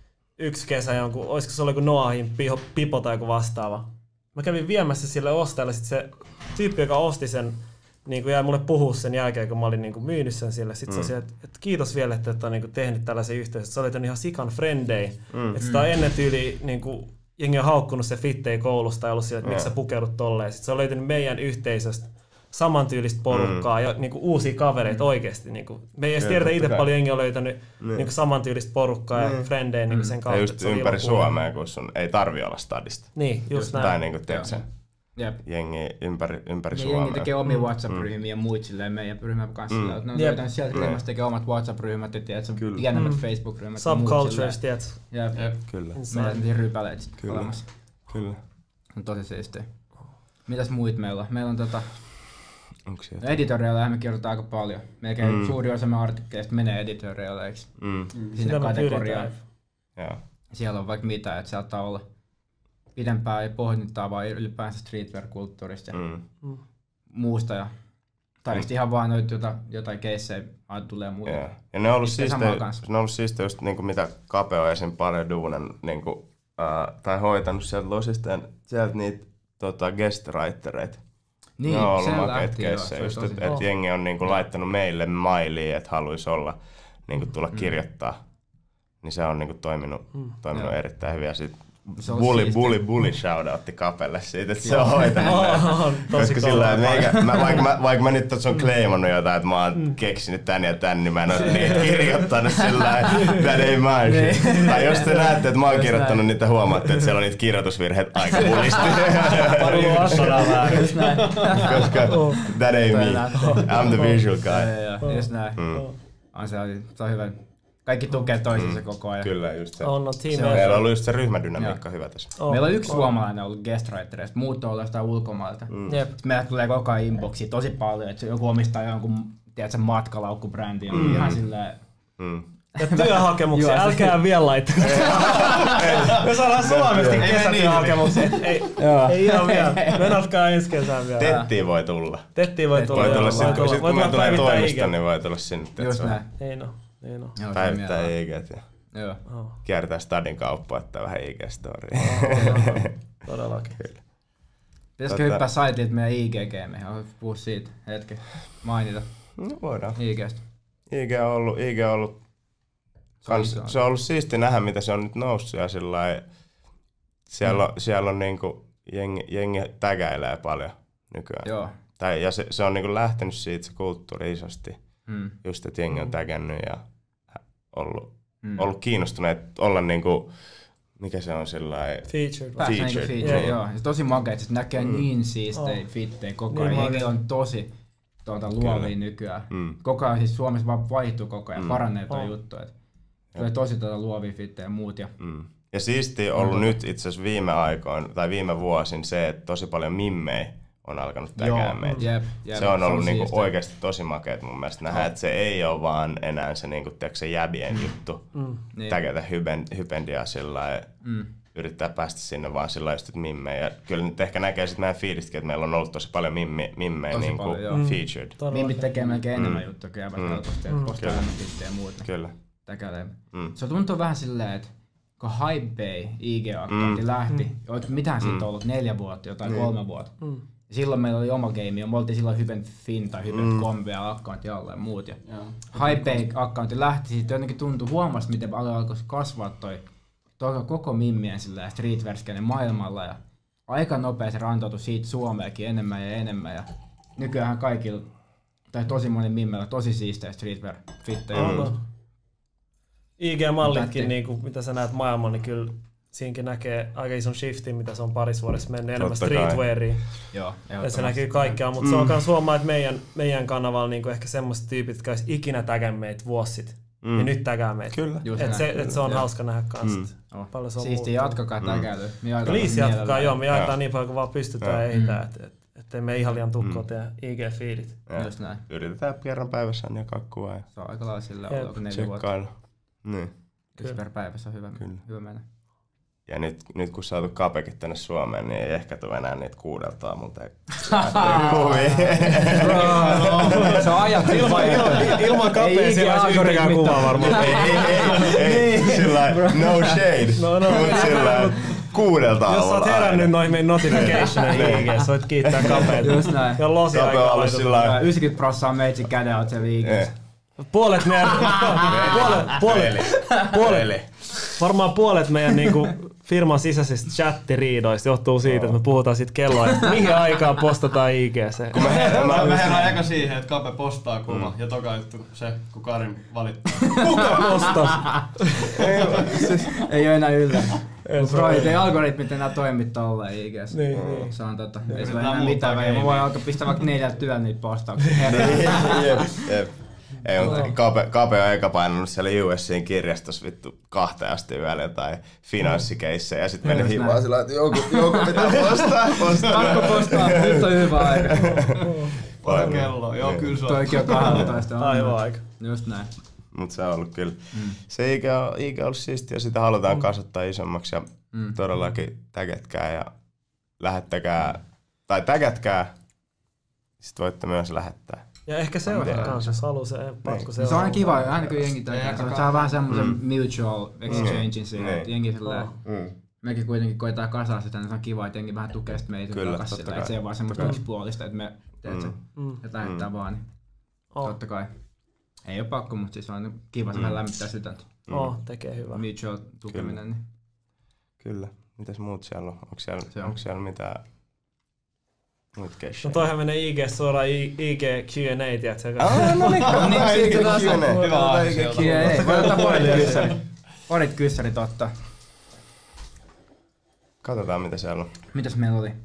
yksi kesä jonkun, olisiko se ollut joku Noahin piho, pipo tai joku vastaava. Mä kävin viemässä sille ostajalle, sit se tyyppi, joka osti sen, niin jäi mulle puhua sen jälkeen, kun mä olin niin myynyt sen sille. Sitten mm. se oli, että, että kiitos vielä, että et on niin tehnyt tällaisen yhteisön. Sä olit ihan sikan frendei. Mm. Että sitä on ennen tyyli, niin kuin, jengi on haukkunut se fittei koulusta ja ollut sille, että miksi sä pukeudut tolleen. Sitten se on löytynyt meidän yhteisöstä samantyylistä porukkaa mm. ja niin kuin, uusia kavereita mm. oikeasti. Niin kuin, me ei edes tiedetä itse paljon, jengi on löytänyt mm. niin kuin, samantyylistä porukkaa mm. ja frendejä niin sen kautta. Ja just ympäri Suomea, kun sun ei tarvi olla stadista. Niin, just, just näin. Tai niinku, tiedätkö, Jep. jengi ympäri, ympäri Ja Suomea. jengi tekee omia WhatsApp-ryhmiä ja muut silleen meidän ryhmän kanssa. Mm. Ne on löytänyt sieltä ryhmästä, tekee omat WhatsApp-ryhmät ja tiedätkö, pienemmät Mm. Facebook-ryhmät. ja muut Subcultures, silleen. tiedätkö? Jep. Jep. Kyllä. Meillä on sellaisia rypäleitä sit Kyllä. olemassa. Kyllä. On tosi siistiä. Mitäs muit meillä on? Meillä on tota... Onko sieltä? Editoriaaleja me kirjoitetaan aika paljon. Melkein Mm. suuri osa meidän artikkeleista menee editoriaaleiksi. Mm. Sinne Sitä me kategoriaan. pyritään. Joo. Siellä on vaikka mitä, että saattaa olla pidempää pohdintaa vaan ylipäänsä streetwear-kulttuurista ja Mm. muusta. Ja, tai Mm. mm. ihan vaan noita jotain, jotain keissejä aina tulee muuta. Yeah. Ja ne on ollut Sitten siistejä, samaa kanssa. ne on ollut siistejä just niinku mitä Kape on esim. Paljon duunan niinku, uh, tai hoitanut sieltä losista ja sieltä niitä tota, guest-writereita. Niin, ne on ollut se makeita lähti, joo, keissejä se just, oli että tosi- et jengi on niinku laittanut meille mailia, että haluaisi olla niinku tulla kirjoittaa. Niin se on niinku toiminut, toiminut Joo. erittäin hyvin. Ja sit Se on bully, siistiä. bully, bully shoutoutti Kapelle siitä, että se on hoitanut näin. Oh, tosi Koska sillä kova. että meikä, mä, vaikka, mä, vaikka mä nyt on kleimannut jotain, että mä oon keksinyt tän ja tän, niin mä en ole niitä kirjoittanut sillä that ain't my shit. Tai jos te näette, että mä oon kirjoittanut niitä, huomaatte, että siellä on niitä kirjoitusvirheitä aika bullisti. Pari assanaa väärin. Just näin. Koska that ain't me. I'm the visual guy. Joo, joo, just näin. Mm. On se, se on hyvä. Kaikki tukee toisensa koko ajan. Kyllä, just se. On, no team Se on- Meillä on effort. ollut just se ryhmädynamiikka hyvä tässä. On. Meillä on yksi suomalainen ollut guest-writereista, muut on ollut jostain ulkomailta. Mm. Jep. Sitten meillä tulee koko ajan inboxia tosi paljon, että joku omistaa jonkun tiedätkö, matkalaukkubrändi, on ihan silleen... Mm. Ja työhakemuksia, Joo, se- älkää vielä laittakaa. Me saadaan Suomesti Ei, kesätyöhakemuksia. Ei, Joo. ei ihan vielä. Venatkaa ensi kesään vielä. Tettiin voi tulla. Tettiin voi tulla. Voi tulla joo, sit, kun, sit, voi kun mä tulla tulen päivittää I G. toimistoon, niin voi tulla sinne. Just näin. Ei no, ei no. Joo, se on Päivittää mielellä. I G:t ja Joo. Oh, kiertää stadin kauppaa, että vähän I G-storia. todellakin. Pitäisikö Tota- hyppää saitilta meidän I G-game? Haluaisin puhua siitä hetken. Mainita No voidaan. I G:stä. I G on ollut, I G on ollut, Se on kans, iso. se on ollut siisti nähdä, mitä se on nyt noussut ja sillai, siellä, Mm. on, siellä on niinku, jengi, jengi tägäilee paljon nykyään. Joo. Tai, ja se, se on niinku lähtenyt siitä se kulttuuri isosti, Mm. just että jengi on tägännyt ja ollut, Mm. ollut kiinnostuneet olla niinku, mikä se on sillai, Featured. Päästä niinku Featured. feature, Joo. joo. Ja tosi makea, että se näkee Mm. niin siistejä Oh. fittejä koko Niin ajan. Jengi makea. on tosi tuota, luovia Kyllä. nykyään. mm, Koko ajan siis Suomessa vaan vaihtuu koko ajan, Mm. paranee tuo Oh. juttu. Et tulee tosi tuota luovia fittejä ja muut. Ja mm. Ja siistiä on ollut Mm. nyt itse asiassa viime aikoina, tai viime vuosin se, että tosi paljon mimmejä on alkanut tägää meitä. jep, jep, Se on ollut niinku siistiä. oikeasti tosi makeet mun mielestä nähdä, että se ei ole vaan enää se, niinku, tiedätkö, se jäbien juttu. Mm. Niin. Täkätä hypen, hypendia sillä lailla, Mm. yrittää päästä sinne vaan sillä lailla, että mimmejä. Ja kyllä nyt ehkä näkee sit meidän fiilistäkin, että meillä on ollut tosi paljon mimmi, mimmejä Tosi niinku paljon, joo. featured. Mimmit tekee melkein enemmän Mm. juttuja kuin jäbät Mm. helposti, että postaa enemmän fittejä ja muut. Kyllä. Täkälee. Mm. Se tuntuu vähän silleen, että kun Hypebeey I G-akkointi Mm. lähti, mm. oliko mitään siitä Mm. ollut neljä vuotta, jotain Niin. kolme vuotta. Mm. Ja silloin meillä oli oma game, ja me oltiin silloin Hypen Fin tai Hypen Mm. Kombea accountti alla ja muut. Ja Joo. Hype-accountti lähti, sitten jotenkin tuntui, huomasi miten paljon alkoi kasvaa toi, toi koko mimmien streetwear-skene maailmalla. Ja aika nopea se rantautui siitä Suomeenkin enemmän ja enemmän. Ja nykyään kaikilla, tai tosi moni mimmellä, tosi siistejä streetwear-fittejä. Mm. I G-mallitkin, Tätti. niinku, mitä sä näet maailman, niin kyllä siinäkin näkee aika ison shiftin, mitä se on parissa vuodessa mennyt enemmän Totta kai. streetweariin. Joo, Ja se ehdottomasti. näkyy kaikkiaan, mutta mm. se on myös huomaa, että meidän, meidän kanavalla niinku ehkä semmoiset tyypit, jotka olisi ikinä tägän meitä vuosi sitten, Mm. ja nyt tägää meitä. Kyllä. Just Et näin. se, et se on Joo. hauska nähdä kanssa. Mm. Mm. Oh. Paljon se on Siistiä, muuttunut. jatkakaa tägäilyä. Me jaetaan Please jatkakaa, mielellään. joo, me jaetaan Joo. niin paljon kuin vaan pystytään Joo. ja ehditään, Mm. et, et, ettei me ihan liian tukkoa Mm. tehdä I G-fiilit. Ja Just näin. yritetään kerran päivässä jakaa kuvaa ja Se on aika lailla sillä Jep. olla, kun neljä vuotta. tsekkailla. Niin. Yksi per päivässä on hyvä, Kyllä. hyvä mennä. Ja nyt, nyt kun saatu Kapekin tänne Suomeen, niin ei ehkä tule enää niitä kuudelta aamulta kuvia. Se on ajat Ilman, ilman, ilman kapea siellä olisi yhtäkään kuvaa varmaan. ei, ei, ei, ei, sillä no shade, No, no. mut sillä kuudelta aamulla. Jos sä oot herännyt noihin meidän notificationeihin I G:ssä, voit kiittää kapeita. Just näin. Ja losi Kape on aikaa ollut laitettu. sillä lailla. yhdeksänkymmentä prosenttia on meitsi käden se liikkeessä. Puolet meidän... puolet, puolet, puolet, Eli. varmaan puolet meidän niinku firman sisäisistä chattiriidoista johtuu siitä, että me puhutaan siitä kelloa, että mihin aikaan postataan I G:ssä. Kun mä herään, Mä, mä mä herään eka siihen, että Kape postaa kuva, mm. ja toka juttu se, kun Karim valittaa. Kuka postas? Ei oo enää yllä. En Bro, ei algoritmit enää toimi tolleen I G:ssä. Niin, niin. Se on tota, ei se ole Yritetään enää muuttaa mitään väliä. Mä gameia. voin alkaa pistää vaikka neljältä työllä niitä postauksia. Herran. jep, jep. Ei, mutta Kape, Kape on eka painanut siellä U S C:n kirjastossa vittu kahteen asti yöllä jotain finanssikeissejä ja sit mennyt Just himaan näin. sillä että joku, joku pitää postaa, postaa. Pakko postaa, nyt on hyvä aika. Paljon kelloa, joo kyllä se on. Toikin on kahdellatoista. Aivan aika. Just näin. Mut se on ollut kyllä. Mm. Se I G on, I G on ollut siistiä ja sitä halutaan kasvattaa isommaksi ja Mm. todellakin tägetkää ja lähettäkää, tai tägätkää, sit voitte myös lähettää. Ja ehkä seuraa kanssa, jos haluaa se pakko Se seuraa. on aina kiva, aina kun jengi tekee. Se on- saa vähän semmoisen Mm. mutual exchangein siihen, Niin. että jengi silleen, Mm. mekin kuitenkin koetaan kasaa sitä, niin se on kiva, että jengi vähän tukee sitä meitä Kyllä, takas totta sillä, kai. että se ei vaan semmoista Mm. yksipuolista, että me teet se, Mm. että lähettää vaan, niin Oh, totta kai. Ei oo pakko, mutta siis on kiva, se vähän lämmittää sydäntä. oh, tekee hyvää. Mutual tukeminen, niin Kyllä. Mitäs muut siellä on? Onko siellä, Se on. onko siellä mitään muut No keskeisiä? toihan menee I G suoraan I G Q and A, tiiätkö? Ah, no niin, No niin, ei, sitten taas Q and A. Hyvä Otetaan aihe I G sieltä. Q and A. ei, voi ottaa parit kyssärit. Parit kyssärit ottaa. Katsotaan mitä siellä on. Mitäs meillä oli?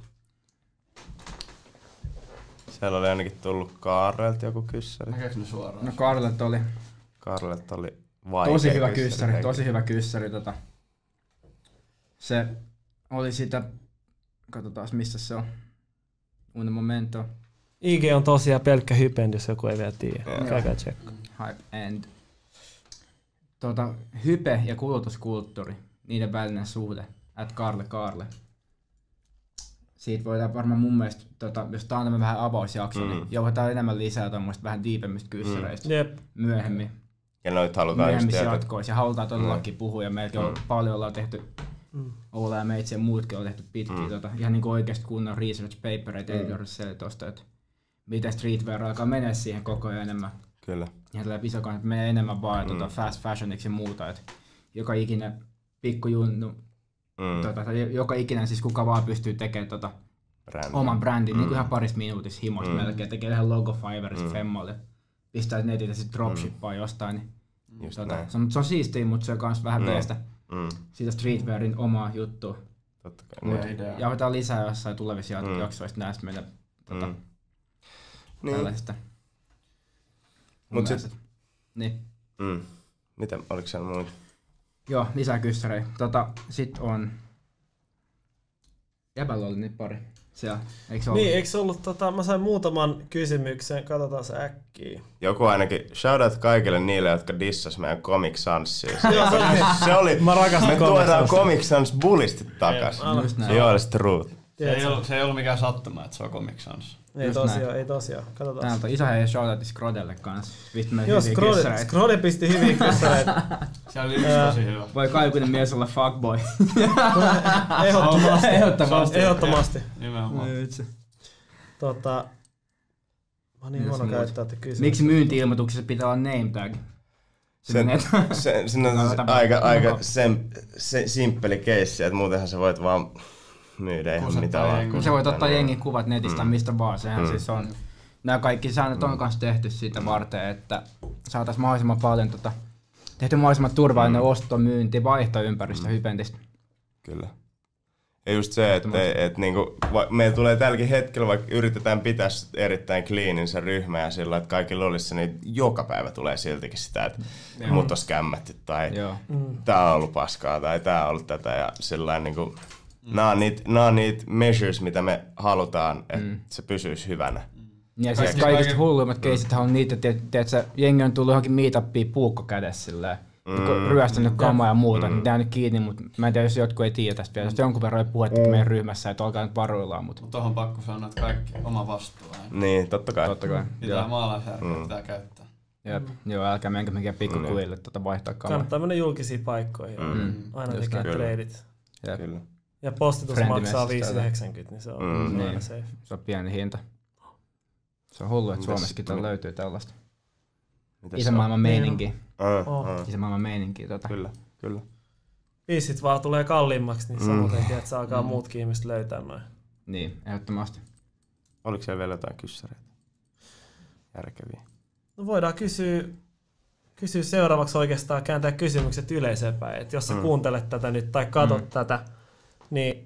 Siellä oli ainakin tullut Kaarelta joku kyssäri. Näkeekö ne suoraan? No Karlet oli Kaarelta oli vaikea tosi hyvä kyssäri, kyssäri. tosi hyvä kyssäri. Tota. Se oli sitä, katsotaan missä se on. Un momento. I G on tosiaan pelkkä hypend, jos joku ei vielä tiedä. Joo. Käykää tsekkaa. Hype and. Tota, hype ja kulutuskulttuuri, niiden välinen suhde. At Karle Karle. Siitä voidaan varmaan mun mielestä, tota, jos tää on tämmönen vähän avausjakso, mm. niin joudutaan enemmän lisää tommoista vähän diipemmistä kyssäreistä mm. Jep. myöhemmin. Ja noit halutaan just Myöhemmissä tietää. jatkoissa ja halutaan todellakin mm. puhua ja meilläkin on paljon ollaan tehty, Mm. Oula ja Meitsi ja muutkin on tehty pitkiä Mm. tota, ihan niinku oikeesti kunnon research papereita, mm. ei tosta, että miten streetwear alkaa mennä siihen koko ajan enemmän. Kyllä. Ihan tällä isokaan, että menee enemmän vaan Mm. tota, fast fashioniksi ja muuta, että joka ikinen pikkujunnu, Mm. tota, tai joka ikinen siis kuka vaan pystyy tekemään tota, Brändi. oman brändin Mm. niin kuin ihan parissa minuutissa himossa Mm. melkein, tekee ihan logo Fiverrista Mm. femmalle, pistää netistä sitten dropshippaa jostain, niin Just tota, näin. se, on, se on siistiä, mutta se on kans vähän Mm. teestä Mm. siitä streetwearin omaa juttua. Totta kai. Mut Niin. idea. jauhetaan lisää jossain tulevissa Mm. jaksoissa näistä meidän tota, Mm. Niin. tällaisista. Mut sit- Mun niin. Mm. Mitä, oliko siellä muita? Joo, lisää kyssäreitä. Tota, sit on... Jäbällä oli niitä pari. Siellä, eikö se ollut? Niin, eikö se ollut, tota, mä sain muutaman kysymyksen, katsotaan se äkkiä. Joku ainakin, shoutout kaikille niille, jotka dissas meidän Comic Sansia. Se, se oli, Mä rakastan me Comic tuodaan Sansia. Comic Sans bullistit takas. Ei, Just näin. Joo, oli truth. Se ei, Tiedätkö? ollut, se ei ollut mikään sattuma, että se on Comic Sans. Ei Just tosiaan, näin. ei tosiaan. Katsotaan. Täältä on iso heidän shoutoutti Skrodelle kanssa. Pisti meille Joo, hyviä Scrode, kyssäreitä. Scrode pisti hyviä kyssäreitä. Siellä oli yksi Ää. tosi hyvä. Voi kaikuinen mies olla fuckboy. Ehdottomasti. Ehdottomasti. Ehdottomasti. Nimenomaan. Voi vitsi. Tota, mä oon niin huono käyttää, että kysymys. Miksi myynti-ilmoituksessa pitää olla name tag? Se, se, se on aika, aika sem, se, simppeli keissi, että muutenhan sä voit vaan myydä ihan mitä vaan. Se voit ottaa jengin kuvat netistä mm. mistä vaan, sehän mm. siis on. Nämä kaikki säännöt on myös tehty siitä mm. varten, että saataisiin mahdollisimman paljon tota, tehty mahdollisimman turvallinen mm. osto, myynti, vaihtoympäristö mm. Hypentistä. Kyllä. Ja just se, että et, niinku, meillä tulee tälläkin hetkellä, vaikka yritetään pitää erittäin cleanin se ryhmä ja sillä, että kaikilla olisi se, niin joka päivä tulee siltikin sitä, että mm. mut on skämmätty tai mm. tää on ollut paskaa tai tää on ollut tätä ja sillain niinku, mm. nää on niitä niit measures, mitä me halutaan, että mm. se pysyisi hyvänä. Ja siis kaikista hulluimmat keisithän on niitä, että et, jengi on tullut johonkin meetuppiin puukko kädessä silleen. Mm. Ryöstänyt kamaa ja muuta, mm. niin tää on nyt kiinni, mutta mä en tiedä, jos jotkut ei tiedä tästä vielä. Tästä jonkun verran ei puhetta mm. meidän ryhmässä, että olkaa nyt varuillaan. Mutta Mut tohon pakko sanoa, että kaikki oma vastuu aina. Niin, totta kai. Totta kai. Pitää maalaisjärkeä, mm. pitää käyttää. Jep. Mm. Joo, älkää menkö mikään pikkukuville mm. tuota vaihtaa kamaa. Kannattaa mennä julkisiin paikkoihin. Mm. Aina tekee treidit. Kyllä. Ja postitus maksaa viisi yhdeksänkymmentä, niin se on mm. aina safe. Se on pieni hinta. Se on hullu, että Suomessakin täällä löytyy tällaista. Isämaailman meininki. Oh, oh. Isämaailman meininki. Tota. Kyllä, kyllä. Biisit vaan tulee kalliimmaksi, niin samoin mm. että alkaa mm. muutkin ihmiset löytää noin. Niin, ehdottomasti. Oliko siellä vielä jotain kyssäreitä? Järkeviä. No voidaan kysyä, kysyä seuraavaksi oikeastaan, kääntää kysymykset yleisöpäin. Et jos sä mm. kuuntelet tätä nyt tai katot mm. tätä, niin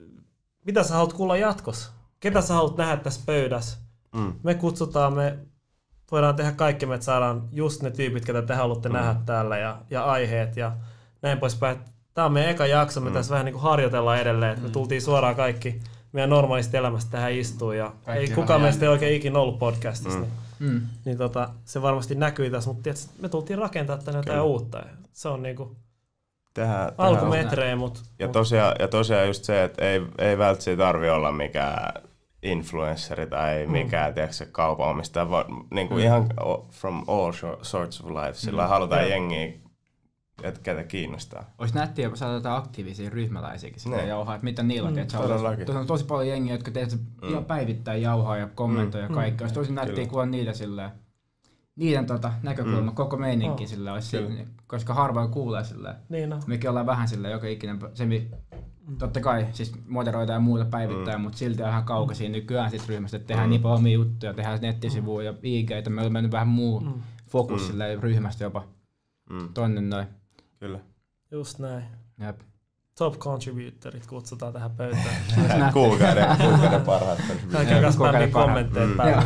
mitä sä haluat kuulla jatkossa? Ketä sä haluat nähdä tässä pöydässä? Mm. Me kutsutaan, me voidaan tehdä kaikki, että saadaan just ne tyypit, ketä te haluatte mm. nähdä täällä ja, ja aiheet ja näin poispäin. Tämä on meidän eka jakso, me mm. tässä vähän niin kuin harjoitellaan edelleen, että mm. me tultiin suoraan kaikki meidän normaalista elämästä tähän istuun ja kaikki ei kukaan meistä ei oikein ikinä ollut podcastissa. Mm. Niin, mm. niin tota, se varmasti näkyi tässä, mutta tietysti, me tultiin rakentamaan tänne jotain uutta. Se on niinku tehdään, alkumetrejä, mutta... Ja, tosiaan, ja tosiaan just se, että ei, ei välttämättä tarvitse olla mikään influenssari tai mikään mm. tiedätkö, kaupan omistaja, vaan niin kuin mm. ihan from all sorts of life. Sillä mm. halutaan mm. jengiä, että ketä kiinnostaa. Olisi nättiä, kun saadaan jotain aktiivisia ryhmäläisiäkin sitä jauhaa, että mitä niillä on. Mm. Tuossa on tosi paljon jengiä, jotka tehdään mm. ihan päivittäin jauhaa ja kommentoja mm. ja kaikkea. Olisi tosi nättiä kuulla niitä silleen. Niiden tota, näkökulma, mm. koko meininki oh. sillä olisi siinä, koska harvoin kuulee silleen. Niin no. Mekin ollaan vähän silleen joka ikinen, se mi, totta kai siis moderoidaan ja muuta päivittäin, mm. mutta silti on ihan kaukaisia nykyään sit ryhmästä, että tehdään mm. niin paljon omia juttuja, tehdään nettisivuja ja I G:itä, meillä on mennyt vähän muu mm. fokus mm. silleen ryhmästä jopa mm. tonne noin. Kyllä. Just näin. Jep. Top contributorit kutsutaan tähän pöytään. Kuukauden, kuukauden parhaat contributorit. Kaikki spämmin kommentteet päälle.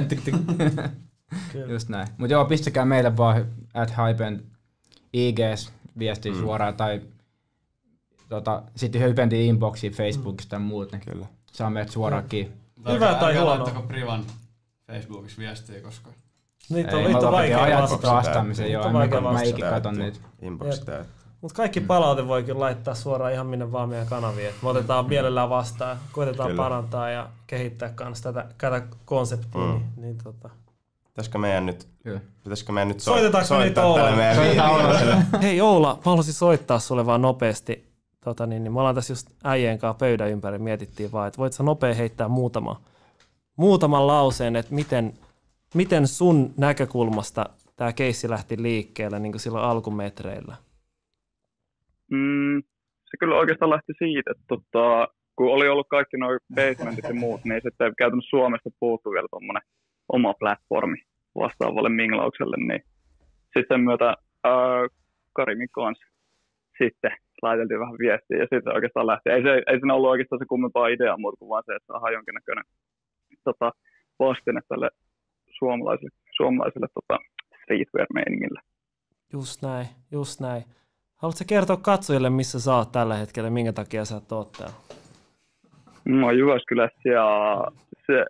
Just näin. Mutta joo, pistäkää meille vaan at Hypen I G:s viestiä mm. suoraan tai tota, sitten Hypentin inboxiin Facebookista tai muut, niin kyllä. Saa meidät suoraankin. Hyvä tai huono. Laittako Privan Facebookissa viestiä, koska... Niitä on vittu vaikea vastata. vastaamisen, joo. Mä ikin katon niitä. Mutta kaikki palaute voi kyllä laittaa suoraan ihan minne vaan meidän kanaviin. Me otetaan mielellään vastaan, koitetaan kyllä. parantaa ja kehittää kans tätä, tätä konseptia. Mm. Niin, niin, tota. Pitäisikö meidän nyt, pitäisikö meidän nyt soittaa, soittaa tälle meidän viidelle? Hei Oula, mä haluaisin soittaa sulle vaan nopeasti. Tota, niin, niin, me ollaan tässä just äijien kanssa pöydän ympäri, mietittiin vaan, että voit sä nopea heittää muutama, muutaman lauseen, että miten, miten sun näkökulmasta tämä keissi lähti liikkeelle niin kuin silloin alkumetreillä? Mm, se kyllä oikeastaan lähti siitä, että tota, kun oli ollut kaikki nuo basementit ja muut, niin sitten käytännössä Suomesta puuttuu vielä tuommoinen oma platformi vastaavalle minglaukselle, niin sitten sen myötä ää, Karimin kanssa sitten laiteltiin vähän viestiä ja sitten oikeastaan lähti. Ei, se, ei siinä ollut oikeastaan se kummempaa ideaa muuta kuin vaan se, että saadaan jonkinnäköinen tota, vastine tälle suomalaiselle, suomalaiselle tota, streetwear-meiningille. Just näin, just näin. Haluatko kertoa katsojille, missä sä oot tällä hetkellä, minkä takia sä oot täällä? Mä oon Jyväskylässä ja se...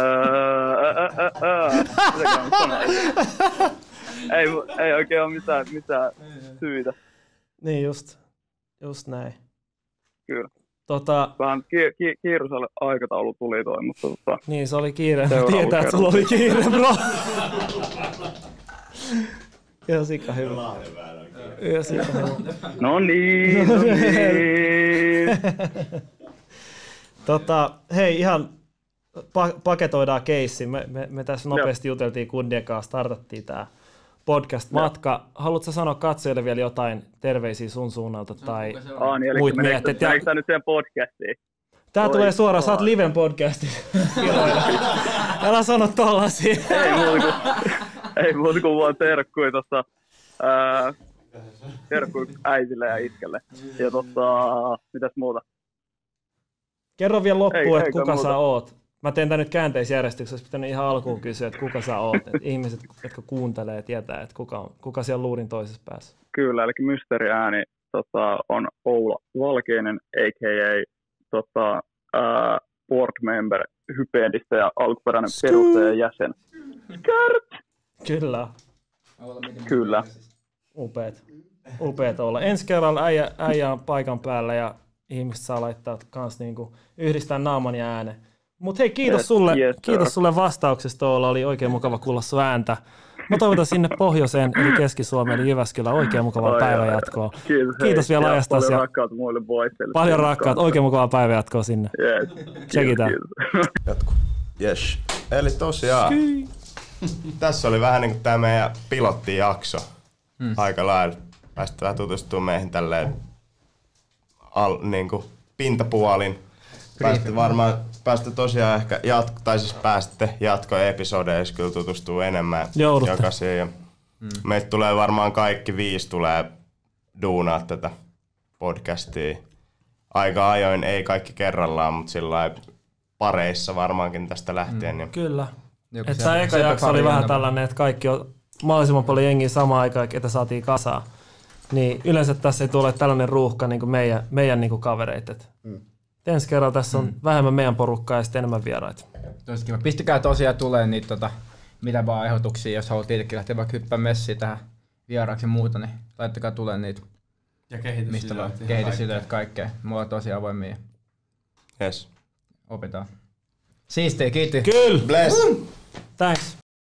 ei, ei oikein ole mitään, mitään syitä. Niin just, just näin. Kyllä. Tota... Vähän ki- ki- kiireisellä aikataulu tuli toi, mutta... Tota, niin, se oli kiire. Mä tietää, että sulla oli kiire, bro. Ihan sika hyvä. Ihan sika hyvä. No niin, no niin. Tota, hei, ihan pa- paketoidaan keissi. Me, me, me tässä nopeasti Joo. juteltiin kundien kanssa, startattiin tää podcast-matka. Haluatko sanoa katsojille vielä jotain terveisiä sun suunnalta tai Aa, niin, muut miehet? Meneekö tää nyt siihen podcastiin? Tää Oi, tulee suoraan, oi. sä oot liven podcasti. Älä sano tollasia. Ei muuta kuin, ei muuta kuin vaan terkkuja tossa, ää, terkkuja äitille ja iskelle. Ja tossa, mitäs muuta? Kerro vielä loppuun, Ei, että eikä kuka muuta. sä oot. Mä teen tän nyt käänteisjärjestyksessä, olisi pitänyt ihan alkuun kysyä, että kuka sä oot. Että ihmiset, jotka kuuntelee, tietää, että kuka, on, kuka siellä luurin toisessa päässä. Kyllä, eli mysteeriääni tota, on Oula Valkeinen, a k a tota, ää, board member Hypedistä ja alkuperäinen perustaja jäsen. Skrt! Kyllä, Kyllä. upeet. Upeet olla. Ensi kerralla äijä, äijä on paikan päällä ja ihmiset saa laittaa kans niinku yhdistää naaman ja äänen. Mut hei, kiitos Yes, sulle, yes, kiitos sir. sulle vastauksesta, Oula. Oli oikein mukava kuulla sun ääntä. Mä toivotan sinne pohjoiseen, eli Keski-Suomeen, eli Jyväskylään oikein mukavaa Ai, päivänjatkoa. Kiitos, Kiitos hei, vielä ja ajastasi. Paljon Ja rakkautta muille boysille. paljon rakkaat, oikein mukavaa päivänjatkoa sinne. Yes. Tsekitään. Jatku. Yes. Eli tosiaan, tässä oli vähän niin kuin tämä meidän pilottijakso. Hmm. Aika lailla. Päästä vähän tutustumaan meihin tälleen al, niin kuin pintapuolin. Päästä varmaan, päästä tosiaan ehkä jatko, tai siis pääsette jatkoepisodeissa kyllä tutustuu enemmän Joudutte. jokaisiin. Ja hmm. Meitä tulee varmaan kaikki viisi tulee duunaa tätä podcastia. Aika ajoin, ei kaikki kerrallaan, mutta sillä pareissa varmaankin tästä lähtien. Hmm. Kyllä. Joku Että se- tämä eka sepä jakso oli pari vähän enemmän. tällainen, että kaikki on mahdollisimman paljon jengiä samaan aikaan, ketä saatiin kasaan. Niin yleensä tässä ei tule tällainen ruuhka niin kuin meidän, meidän niin kuin kavereit. Et Mm. ensi kerralla tässä on Mm. vähemmän meidän porukkaa ja sitten enemmän vieraita. Tosi kiva. Pistäkää tosiaan tulee niitä tota, mitä vaan ehdotuksia, jos haluat itsekin lähteä vaikka hyppää messiin tähän vieraaksi ja muuta, niin laittakaa tulee niitä, Ja mistä kehitysideoita. vaan ihan kehitysideoita kaikkea. Mulla on tosi avoimia. Yes. Opetaan. Siistiä, kiitos. Kyllä! Bless! Thanks!